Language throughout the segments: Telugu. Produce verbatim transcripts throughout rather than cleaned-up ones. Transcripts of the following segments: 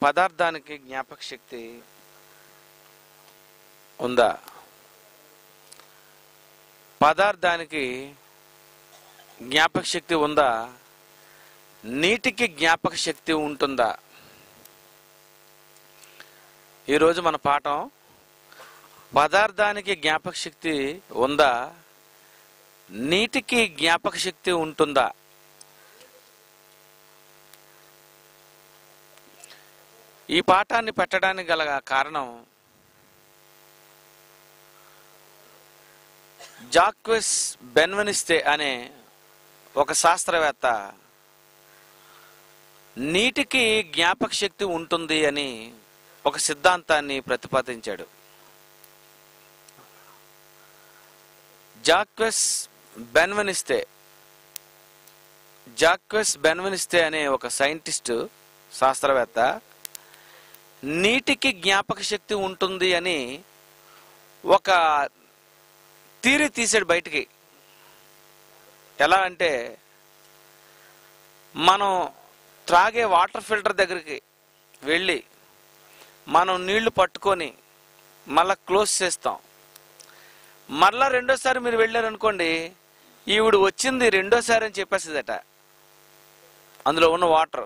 పదార్థానికి జ్ఞాపక శక్తి ఉందా? పదార్థానికి జ్ఞాపక శక్తి ఉందా? నీటికి జ్ఞాపక శక్తి ఉంటుందా? ఈరోజు మన పాఠం పదార్థానికి జ్ఞాపక శక్తి ఉందా, నీటికి జ్ఞాపక శక్తి ఉంటుందా? ఈ పాఠాన్ని పెట్టడానికి గల కారణం జాక్వెస్ బెన్వెనిస్తే అనే ఒక శాస్త్రవేత్త నీటికి జ్ఞాపక శక్తి ఉంటుంది అని ఒక సిద్ధాంతాన్ని ప్రతిపాదించాడు. జాక్వెస్ బెన్వెనిస్తే జాక్వెస్ బెన్వెనిస్తే అనే ఒక సైంటిస్టు శాస్త్రవేత్త నీటికి జ్ఞాపక శక్తి ఉంటుంది అని ఒక థియరీ తీసాడు బయటికి. ఎలా అంటే, మనం త్రాగే వాటర్ ఫిల్టర్ దగ్గరికి వెళ్ళి మనం నీళ్లు పట్టుకొని మళ్ళా క్లోజ్ చేస్తాం. మరలా రెండోసారి మీరు వెళ్ళారనుకోండి, ఈవిడ వచ్చింది రెండోసారి అని చెప్పేస్తుందట. అందులో ఉన్న వాటర్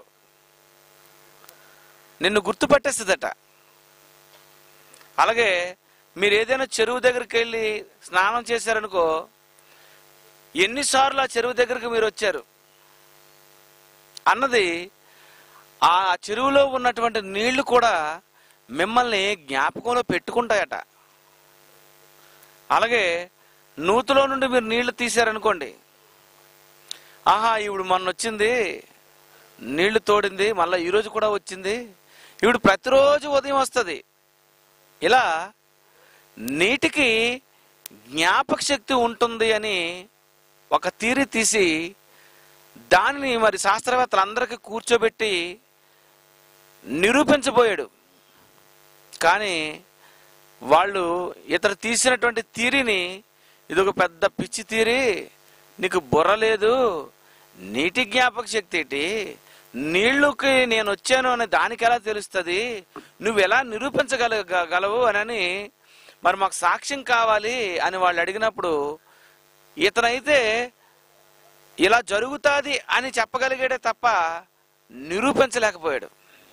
నిన్ను గుర్తుపట్టేస్తుందట. అలాగే మీరు ఏదైనా చెరువు దగ్గరికి వెళ్ళి స్నానం చేశారనుకో, ఎన్నిసార్లు ఆ చెరువు దగ్గరికి మీరు వచ్చారు అన్నది ఆ చెరువులో ఉన్నటువంటి నీళ్లు కూడా మిమ్మల్ని జ్ఞాపకంలో పెట్టుకుంటాయట. అలాగే నూతిలో నుండి మీరు నీళ్లు తీశారనుకోండి, ఆహా ఈవిడ మొన్న వచ్చింది, నీళ్లు తోడింది, మళ్ళీ ఈరోజు కూడా వచ్చింది, ఈవిడ ప్రతిరోజు ఉదయం వస్తుంది. ఇలా నీటికి జ్ఞాపక శక్తి ఉంటుంది అని ఒక థియరీ తీసి దానిని మరి శాస్త్రవేత్తలందరికీ కూర్చోబెట్టి నిరూపించబోయాడు. కానీ వాళ్ళు ఇతడు తీసినటువంటి థియరీని, ఇదొక పెద్ద పిచ్చి థియరీ, నీకు బుర్ర లేదు, నీటి జ్ఞాపక శక్తి ఏంటి, నీళ్లుకి నేను వచ్చాను అని దానికి ఎలా తెలుస్తుంది, నువ్వు ఎలా నిరూపించగల గలవు అని, మరి మాకు సాక్ష్యం కావాలి అని వాళ్ళు అడిగినప్పుడు ఇతనైతే ఇలా జరుగుతుంది అని చెప్పగలిగాడే తప్ప నిరూపించలేకపోయాడు.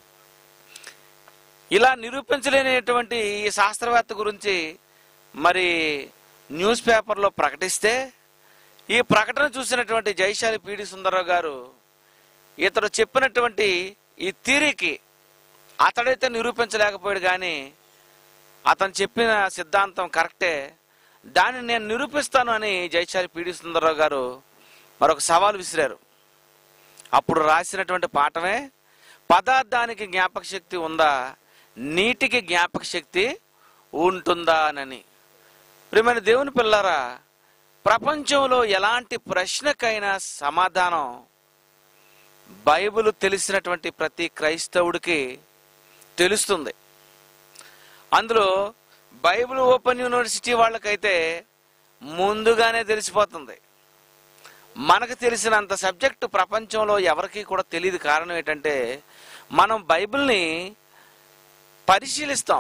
ఇలా నిరూపించలేనటువంటి ఈ శాస్త్రవేత్త గురించి మరి న్యూస్ పేపర్లో ప్రకటిస్తే, ఈ ప్రకటన చూసినటువంటి జైశాలి పీడి సుందరరావు గారు ఇతడు చెప్పినటువంటి ఈ థియరీకి అతడైతే నిరూపించలేకపోయాడు, కానీ అతను చెప్పిన సిద్ధాంతం కరెక్టే, దాన్ని నేను నిరూపిస్తాను అని జైశాలి పీడి సుందరరావు గారు మరొక సవాల్ విసిరారు. అప్పుడు రాసినటువంటి పాఠమే పదార్థానికి జ్ఞాపక శక్తి ఉందా, నీటికి జ్ఞాపక శక్తి ఉంటుందా అని. ప్రియమైన దేవుని పిల్లారా, ప్రపంచంలో ఎలాంటి ప్రశ్నకైనా సమాధానం బైబిల్ తెలిసినటువంటి ప్రతి క్రైస్తవుడికి తెలుస్తుంది. అందులో బైబిల్ ఓపెన్ యూనివర్సిటీ వాళ్ళకైతే ముందుగానే తెలిసిపోతుంది. మనకు తెలిసినంత సబ్జెక్టు ప్రపంచంలో ఎవరికి కూడా తెలియదు. కారణం ఏంటంటే, మనం బైబిల్ని పరిశీలిస్తాం.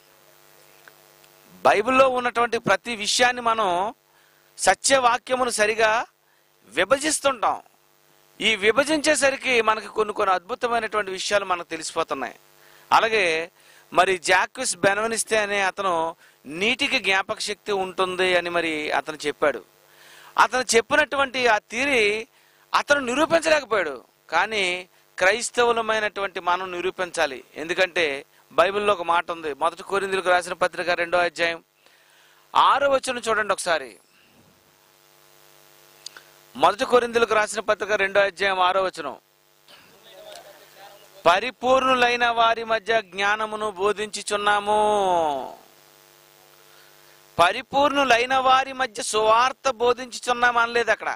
బైబిల్లో ఉన్నటువంటి ప్రతి విషయాన్ని మనం సత్యవాక్యమును సరిగా విభజిస్తుంటాం. ఈ విభజించేసరికి మనకి కొన్ని కొన్ని అద్భుతమైనటువంటి విషయాలు మనకు తెలిసిపోతున్నాయి. అలాగే మరి జాక్వెస్ బెన్వెనిస్తే అనే అతను నీటికి జ్ఞాపక శక్తి ఉంటుంది అని మరి అతను చెప్పాడు. అతను చెప్పినటువంటి ఆ థియరీ అతను నిరూపించలేకపోయాడు. కానీ క్రైస్తవులమైనటువంటి మనం నిరూపించాలి. ఎందుకంటే బైబిల్లో ఒక మాట ఉంది. మొదటి కొరింథీయులకు రాసిన పత్రిక రెండో అధ్యాయం ఆరో వచనం చూడండి ఒకసారి. మొదటి కొరింథీయులకు రాసిన పత్రిక రెండో అధ్యాయం ఆరో వచనం, పరిపూర్ణులైన వారి మధ్య జ్ఞానమును బోధించుచున్నాము. పరిపూర్ణులైన వారి మధ్య సువార్త బోధించుచున్నాము అనలేదు అక్కడ,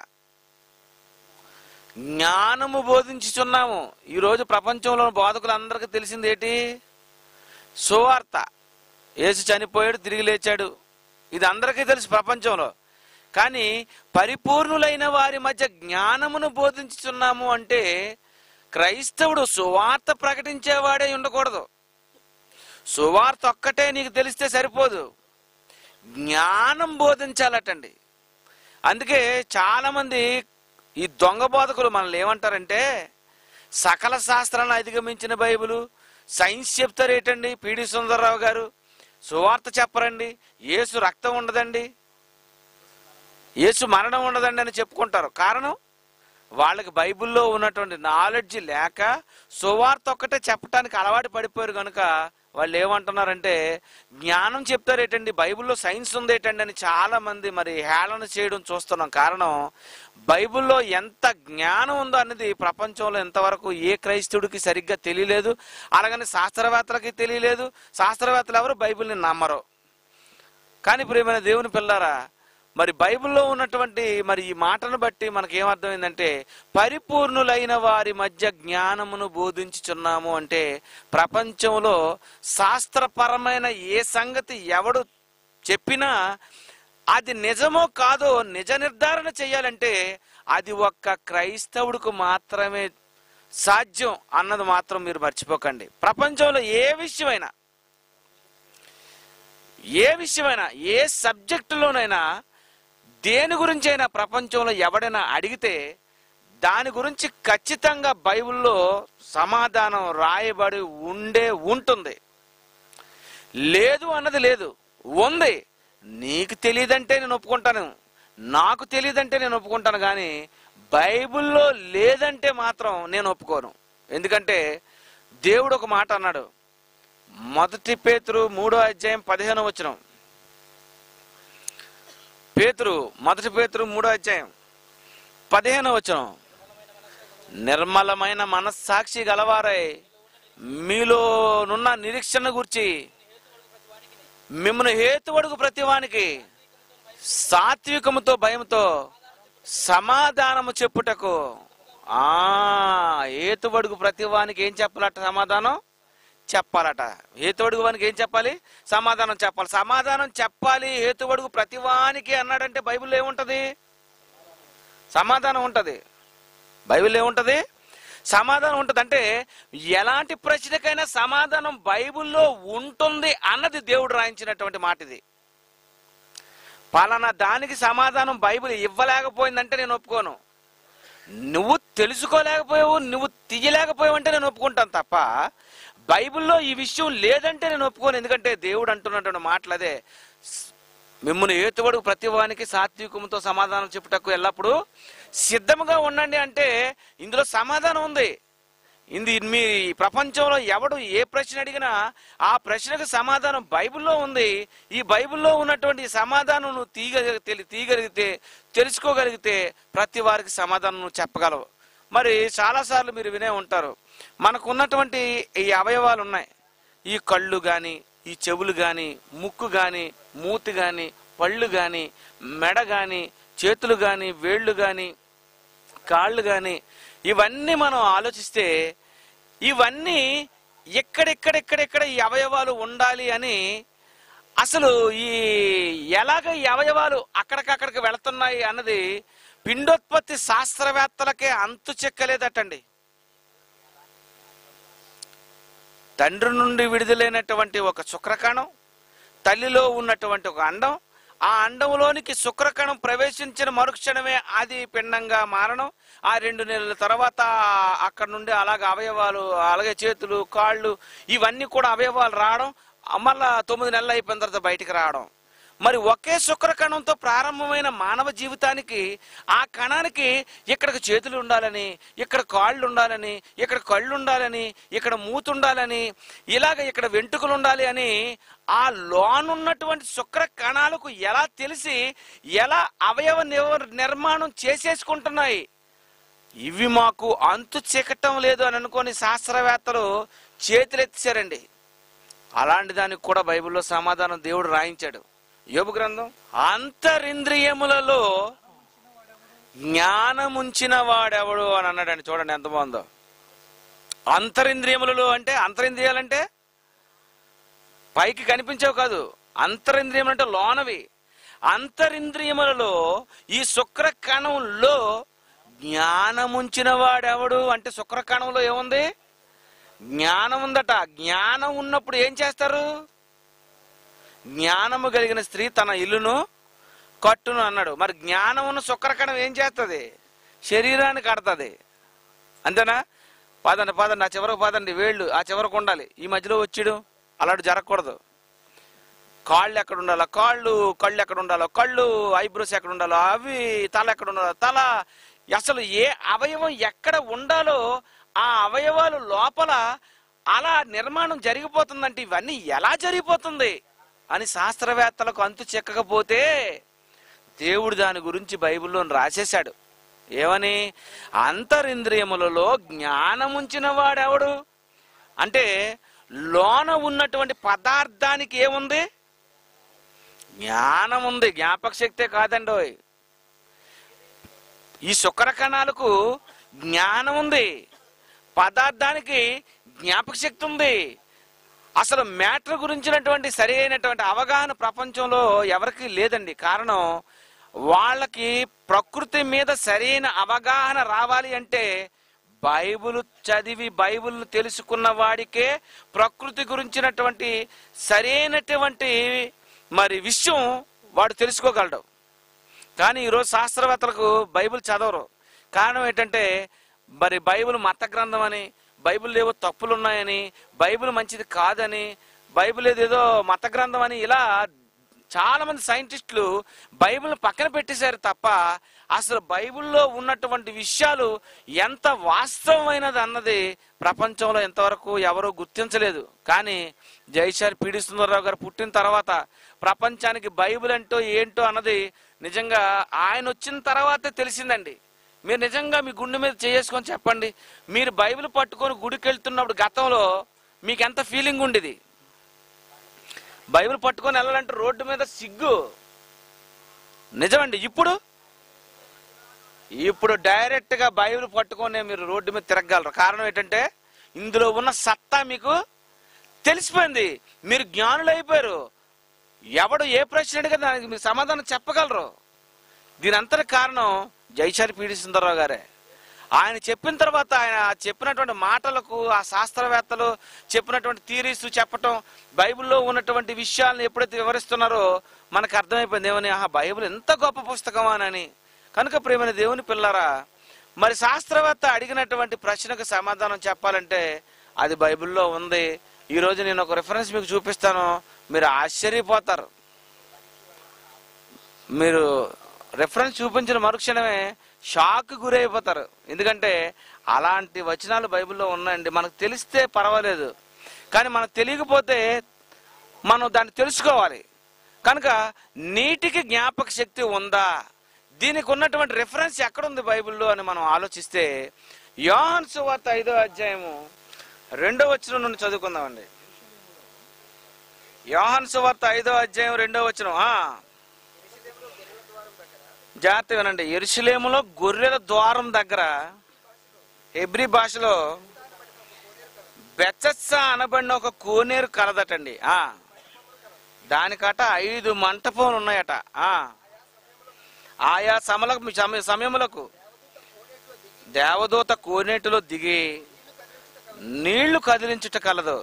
జ్ఞానము బోధించుచున్నాము. ఈరోజు ప్రపంచంలో బోధకులందరికీ తెలిసింది ఏంటి? సువార్త. యేసు చనిపోయాడు, తిరిగి లేచాడు, ఇది అందరికీ తెలుసు ప్రపంచంలో. కానీ పరిపూర్ణులైన వారి మధ్య జ్ఞానమును బోధించుచున్నాము అంటే క్రైస్తవుడు సువార్త ప్రకటించేవాడే ఉండకూడదు. సువార్త ఒక్కటే నీకు తెలిస్తే సరిపోదు, జ్ఞానం బోధించాలటండి. అందుకే చాలామంది ఈ దొంగ బోధకులు మనల్ని ఏమంటారంటే, సకల శాస్త్రాలను అధిగమించిన బైబిలు, సైన్స్ చెప్తారేటండి పిడి సుందరరావు గారు, సువార్త చెప్పరండి, యేసు రక్తం ఉండదండి, యేసు మరణం ఉండదండి అని చెప్పుకుంటారు. కారణం వాళ్ళకి బైబిల్లో ఉన్నటువంటి నాలెడ్జ్ లేక సువార్త ఒక్కటే చెప్పడానికి అలవాటు పడిపోయారు కనుక వాళ్ళు ఏమంటున్నారంటే, జ్ఞానం చెప్తారేటండి, బైబిల్లో సైన్స్ ఉందేటండి అని చాలా మంది మరి హేళన చేయడం చూస్తున్నాం. కారణం బైబిల్లో ఎంత జ్ఞానం ఉందో అన్నది ప్రపంచంలో ఇంతవరకు ఏ క్రైస్తవుడికి సరిగ్గా తెలియలేదు. అలాగని శాస్త్రవేత్తలకి తెలియలేదు. శాస్త్రవేత్తలు ఎవరు బైబిల్ని నమ్మరు. కానీ ప్రియమైన దేవుని పిల్లారా, మరి బైబిల్లో ఉన్నటువంటి మరి ఈ మాటను బట్టి మనకి ఏమర్థమైందంటే, పరిపూర్ణులైన వారి మధ్య జ్ఞానమును బోధించుచున్నాము అంటే ప్రపంచంలో శాస్త్రపరమైన ఏ సంగతి ఎవడు చెప్పినా అది నిజమో కాదో నిజ నిర్ధారణ చేయాలంటే అది ఒక్క క్రైస్తవుడికి మాత్రమే సాధ్యం అన్నది మాత్రం మీరు మర్చిపోకండి. ప్రపంచంలో ఏ విషయమైనా ఏ విషయమైనా ఏ సబ్జెక్టులోనైనా దేని గురించి అయినా ప్రపంచంలో ఎవడైనా అడిగితే దాని గురించి ఖచ్చితంగా బైబిల్లో సమాధానం రాయబడి ఉండే ఉంటుంది. లేదు అన్నది లేదు, ఉంది. నీకు తెలియదంటే నేను ఒప్పుకుంటాను, నాకు తెలియదంటే నేను ఒప్పుకుంటాను, కానీ బైబిల్లో లేదంటే మాత్రం నేను ఒప్పుకోను. ఎందుకంటే దేవుడు ఒక మాట అన్నాడు. మొదటి పేతురు మూడో అధ్యాయం పదిహేను వచనం. పేతురు మొదటి పేతురు మూడో అధ్యాయం పదిహేను వచనం. నిర్మలమైన మనస్సాక్షి గలవారై మీలోనున్న నిరీక్షణ గురించి మిమ్మల్ని హేతువడుగు ప్రతివానికి సాత్వికముతో భయంతో సమాధానము చెప్పుటకు. ఆ హేతువడుగు ప్రతివానికి ఏం చెప్పాలట? సమాధానం చెప్పాలట. హేతువడుగు వానికి ఏం చెప్పాలి? సమాధానం చెప్పాలి. సమాధానం చెప్పాలి హేతువడుగు ప్రతివానికి అన్నాడంటే బైబిల్లో ఏముంటది? సమాధానం ఉంటది. బైబిల్లో ఏముంటది? సమాధానం ఉంటుంది. అంటే ఎలాంటి ప్రశ్నకైనా సమాధానం బైబిల్లో ఉంటుంది అన్నది దేవుడు రాయించినటువంటి మాట ఇది. పలానా దానికి సమాధానం బైబిల్ ఇవ్వలేకపోయిందంటే నేను ఒప్పుకోను. నువ్వు తెలుసుకోలేకపోయావు, నువ్వు తీయలేకపోయావు అంటే నేను ఒప్పుకుంటాను తప్ప బైబిల్లో ఈ విషయం లేదంటే నేను ఒప్పుకోను. ఎందుకంటే దేవుడు అంటున్నటువంటి మాటలు అదే, మిమ్మల్ని హేతువడుగు ప్రతివానికి సాత్వికంతో సమాధానం చెప్పుటకు ఎల్లప్పుడూ సిద్ధముగా ఉండండి అంటే ఇందులో సమాధానం ఉంది. ఇది మీ ప్రపంచంలో ఎవడు ఏ ప్రశ్న అడిగినా ఆ ప్రశ్నకు సమాధానం బైబిల్లో ఉంది. ఈ బైబిల్లో ఉన్నటువంటి సమాధానం నువ్వు తీయగలిగితే తీయగలిగితే తెలుసుకోగలిగితే ప్రతి వారికి సమాధానం నువ్వు చెప్పగలవు. మరి చాలాసార్లు మీరు వినే ఉంటారు, మనకు ఉన్నటువంటి ఈ అవయవాలు ఉన్నాయి. ఈ కళ్ళు కానీ, ఈ చెవులు కానీ, ముక్కు కానీ, మూతి కానీ, పళ్ళు కానీ, మెడ కానీ, చేతులు కానీ, వేళ్ళు కానీ, కాళ్ళు కానీ, ఇవన్నీ మనం ఆలోచిస్తే ఇవన్నీ ఎక్కడెక్కడెక్కడెక్కడ ఈ అవయవాలు ఉండాలి అని అసలు ఈ ఎలాగ ఈ అవయవాలు అక్కడికక్కడికి వెళుతున్నాయి అన్నది పిండోత్పత్తి శాస్త్రవేత్తలకే అంతు చెక్కలేదటండి. తండ్రి నుండి విడుదలైనటువంటి ఒక శుక్రకణం, తల్లిలో ఉన్నటువంటి ఒక అండం, ఆ అండంలోనికి శుక్రకణం ప్రవేశించిన మరుక్షణమే అది పిండంగా మారడం. ఆ రెండు నెలల తర్వాత అక్కడ నుండి అలాగే అవయవాలు, అలాగే చేతులు, కాళ్ళు, ఇవన్నీ కూడా అవయవాలు రావడం, మళ్ళా తొమ్మిది నెలలు అయిపోయిన తర్వాత బయటికి రావడం. మరి ఒకే శుక్రకణంతో ప్రారంభమైన మానవ జీవితానికి ఆ కణానికి ఇక్కడికి చేతులు ఉండాలని, ఇక్కడ కాళ్ళు ఉండాలని, ఇక్కడ కళ్ళు ఉండాలని, ఇక్కడ మూతి ఉండాలని, ఇలాగ ఇక్కడ వెంట్రుకలు ఉండాలి అని ఆ లోనున్నటువంటి శుక్ర కణాలకు ఎలా తెలిసి ఎలా అవయవ నిర్మాణం చేసేసుకుంటున్నాయి. ఇవి మాకు అంతు చిక్కటం లేదు అని అనుకొని శాస్త్రవేత్తలు చేతులెత్తారండి. అలాంటి దానికి కూడా బైబిల్లో సమాధానం దేవుడు రాయించాడు. యోబు గ్రంథం, అంతరింద్రియములలో జ్ఞానముంచిన వాడెవడు అని అన్నాడండి. చూడండి ఎంత బాగుందో. అంతరింద్రియములలో అంటే, అంతరింద్రియాలంటే పైకి కనిపించవు కాదు, అంతరింద్రియములు అంటే లోనవి. అంతరింద్రియములలో ఈ శుక్ర కణంలో జ్ఞానముంచిన వాడెవడు అంటే శుక్రకణంలో ఏముంది? జ్ఞానం ఉందట. జ్ఞానం ఉన్నప్పుడు ఏం చేస్తారు? జ్ఞానము కలిగిన స్త్రీ తన ఇల్లును కట్టును అన్నాడు. మరి జ్ఞానం ఉన్న శుక్రకణం ఏం చేస్తుంది? శరీరాన్ని కడుతుంది. అంతేనా? పదండి పదండి ఆ చివరకు పదండి, వేళ్ళు ఆ చివరకు ఉండాలి, ఈ మధ్యలో వచ్చిడు అలాంటి జరగకూడదు. కాళ్ళు ఎక్కడ ఉండాలో కాళ్ళు, కళ్ళు ఎక్కడ ఉండాలో కళ్ళు, ఐబ్రోస్ ఎక్కడ ఉండాలో అవి, తల ఎక్కడ ఉండాలో తల, అసలు ఏ అవయవం ఎక్కడ ఉండాలో ఆ అవయవాలు లోపల అలా నిర్మాణం జరిగిపోతుందంటే ఇవన్నీ ఎలా జరిగిపోతుంది అని శాస్త్రవేత్తలకు అంతు చెక్కకపోతే దేవుడు దాని గురించి బైబిల్లో రాసేశాడు. ఏమని? అంతరింద్రియములలో జ్ఞానముంచిన వాడెవడు అంటే లోన ఉన్నటువంటి పదార్థానికి ఏముంది? జ్ఞానం ఉంది, జ్ఞాపక శక్తే కాదండి. ఈ శుక్ర కణాలకు జ్ఞానం ఉంది, పదార్థానికి జ్ఞాపక శక్తి ఉంది. అసలు మ్యాటర్ గురించినటువంటి సరి అయినటువంటి అవగాహన ప్రపంచంలో ఎవరికి లేదండి. కారణం, వాళ్ళకి ప్రకృతి మీద సరైన అవగాహన రావాలి అంటే బైబిల్ చదివి బైబిల్ తెలుసుకున్న వాడికే ప్రకృతి గురించినటువంటి సరైనటువంటి మరి విషయం వాడు తెలుసుకోగలడు. కానీ ఈరోజు శాస్త్రవేత్తలకు బైబిల్ చదవరు. కారణం ఏంటంటే మరి బైబిల్ మత గ్రంథం అని, బైబిల్ ఏవో తప్పులు ఉన్నాయని, బైబిల్ మంచిది కాదని, బైబిల్ ఏదేదో మత గ్రంథం అని ఇలా చాలా మంది సైంటిస్టులు బైబిల్ పక్కన పెట్టేశారు తప్ప అసలు బైబిల్లో ఉన్నటువంటి విషయాలు ఎంత వాస్తవమైనది అన్నది ప్రపంచంలో ఎంతవరకు ఎవరూ గుర్తించలేదు. కానీ జైశారి పిడి సుందరరావు గారు పుట్టిన తర్వాత ప్రపంచానికి బైబిల్ అంటూ ఏంటో అన్నది నిజంగా ఆయన వచ్చిన తర్వాతే తెలిసిందండి. మీరు నిజంగా మీ గుండె మీద చేసుకొని చెప్పండి, మీరు బైబిల్ పట్టుకొని గుడికి వెళ్తున్నప్పుడు గతంలో మీకు ఎంత ఫీలింగ్ ఉండేది? బైబిల్ పట్టుకొని వెళ్ళాలంటే రోడ్డు మీద సిగ్గు. నిజమండి. ఇప్పుడు ఇప్పుడు డైరెక్ట్ గా బైబిల్ పట్టుకొని మీరు రోడ్డు మీద తిరగగలరు. కారణం ఏంటంటే ఇందులో ఉన్న సత్తా మీకు తెలిసిపోయింది, మీరు జ్ఞానులు అయిపోయారు. ఎవడు ఏ ప్రశ్న అడిగినా దానికి మీరు సమాధానం చెప్పగలరు. దీని అంతటి కారణం జైశారి పిడి సుందరరావు గారే. ఆయన చెప్పిన తర్వాత ఆయన చెప్పినటువంటి మాటలకు ఆ శాస్త్రవేత్తలు చెప్పినటువంటి థియరీస్ చెప్పటం, బైబిల్లో ఉన్నటువంటి విషయాలను ఎప్పుడైతే వివరిస్తున్నారో మనకు అర్థమైపోయింది ఏమని, ఆహా బైబిల్ ఎంత గొప్ప పుస్తకం అని. కనుక ప్రియమైన దేవుని పిల్లరా, మరి శాస్త్రవేత్త అడిగినటువంటి ప్రశ్నకు సమాధానం చెప్పాలంటే అది బైబిల్లో ఉంది. ఈరోజు నేను ఒక రిఫరెన్స్ మీకు చూపిస్తాను, మీరు ఆశ్చర్యపోతారు. మీరు రిఫరెన్స్ చూపించిన మరుక్షణమే షాక్ గురైపోతారు. ఎందుకంటే అలాంటి వచనాలు బైబిల్లో ఉన్నాయండి. మనకు తెలిస్తే పర్వాలేదు, కానీ మనకు తెలియకపోతే మనం దాన్ని తెలుసుకోవాలి. కనుక నీటికి జ్ఞాపక శక్తి ఉందా, దీనికి ఉన్నటువంటి రిఫరెన్స్ ఎక్కడుంది బైబిల్లో అని మనం ఆలోచిస్తే యోహాను సువార్త ఐదో అధ్యాయము రెండో వచనం నుండి చదువుకుందామండి. యోహాను సువార్త ఐదో అధ్యాయం రెండో వచనం. ఆ జాగ్రత్త వినండి. యెరూషలేములో గొర్రెల ద్వారం దగ్గర హెబ్రీ భాషలో బెత్సెస్దా అనబడిన ఒక కోనేరు కలదటండి. ఆ దానికట ఐదు మంటపాలు ఉన్నాయట. ఆ ఆయా సమలకు సమయములకు దేవదూత కోనేటిలో దిగి నీళ్లు కదిలించుట కలదు.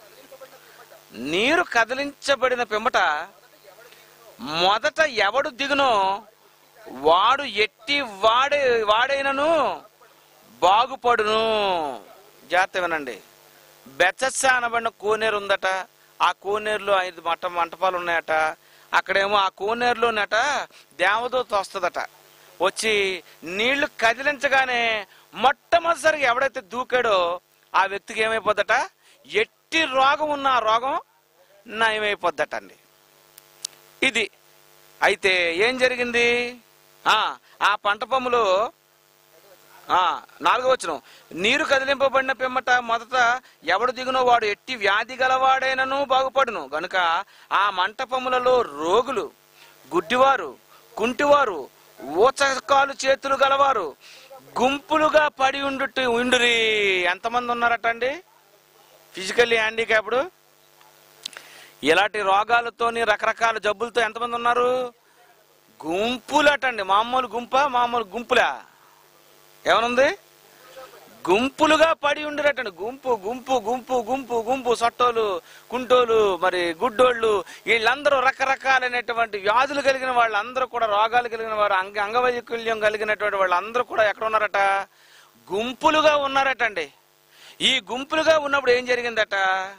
నీరు కదిలించబడిన పిమ్మట మొదట ఎవడు దిగునో వాడు ఎట్టి వాడే వాడైనను బాగుపడును. జాగ్రత్త వినండి. బెత్సెస్దా అనబడిన కోనేరు ఉందట. ఆ కోనేరులో ఐదు మంట మంటపాలు ఉన్నాయట. అక్కడేమో ఆ కోనేరులోనట దేవదూత వస్తుందట. వచ్చి నీళ్లు కదిలించగానే మొట్టమొదటిసారిగా ఎవడైతే దూకాడో ఆ వ్యక్తికి ఏమైపోద్దట, ఎట్టి రోగం ఉన్న ఆ రోగం నయమైపోద్దట అండి. ఇది అయితే ఏం జరిగింది? ఆ ఆ పంటపొమ్మలో ఆ నాలుగో వచనం, నీరు కదిలింపబడిన పిమ్మట మొదట ఎవడు దిగునో వాడు ఎట్టి వ్యాధి గలవాడైనను బాగుపడును గనుక ఆ మంటపములలో రోగులు, గుడ్డివారు, కుంటివారు, ఊచకాలు చేతులు గలవారు గుంపులుగా పడి ఉండు ఉండురి. ఎంతమంది ఉన్నారట అండి ఫిజికల్లీ హ్యాండిక్యాప్డ్? ఇలాంటి రోగాలతోని రకరకాల జబ్బులతో ఎంతమంది ఉన్నారు? గుంపులటండి. మామూలు గుంప మామూలు గుంపులా? ఏమనుంది? గుంపులుగా పడి ఉండిరటండి. గుంపు గుంపు గుంపు గుంపు గుంపు సొట్టోలు, కుంటోలు, మరి గుడ్డోళ్ళు, వీళ్ళందరూ రకరకాలైనటువంటి వ్యాధులు కలిగిన వాళ్ళందరూ కూడా, రోగాలు కలిగిన వారు, అంగ అంగవైకల్యం కలిగినటువంటి వాళ్ళందరూ కూడా ఎక్కడ ఉన్నారట? గుంపులుగా ఉన్నారటండి. ఈ గుంపులుగా ఉన్నప్పుడు ఏం జరిగిందట?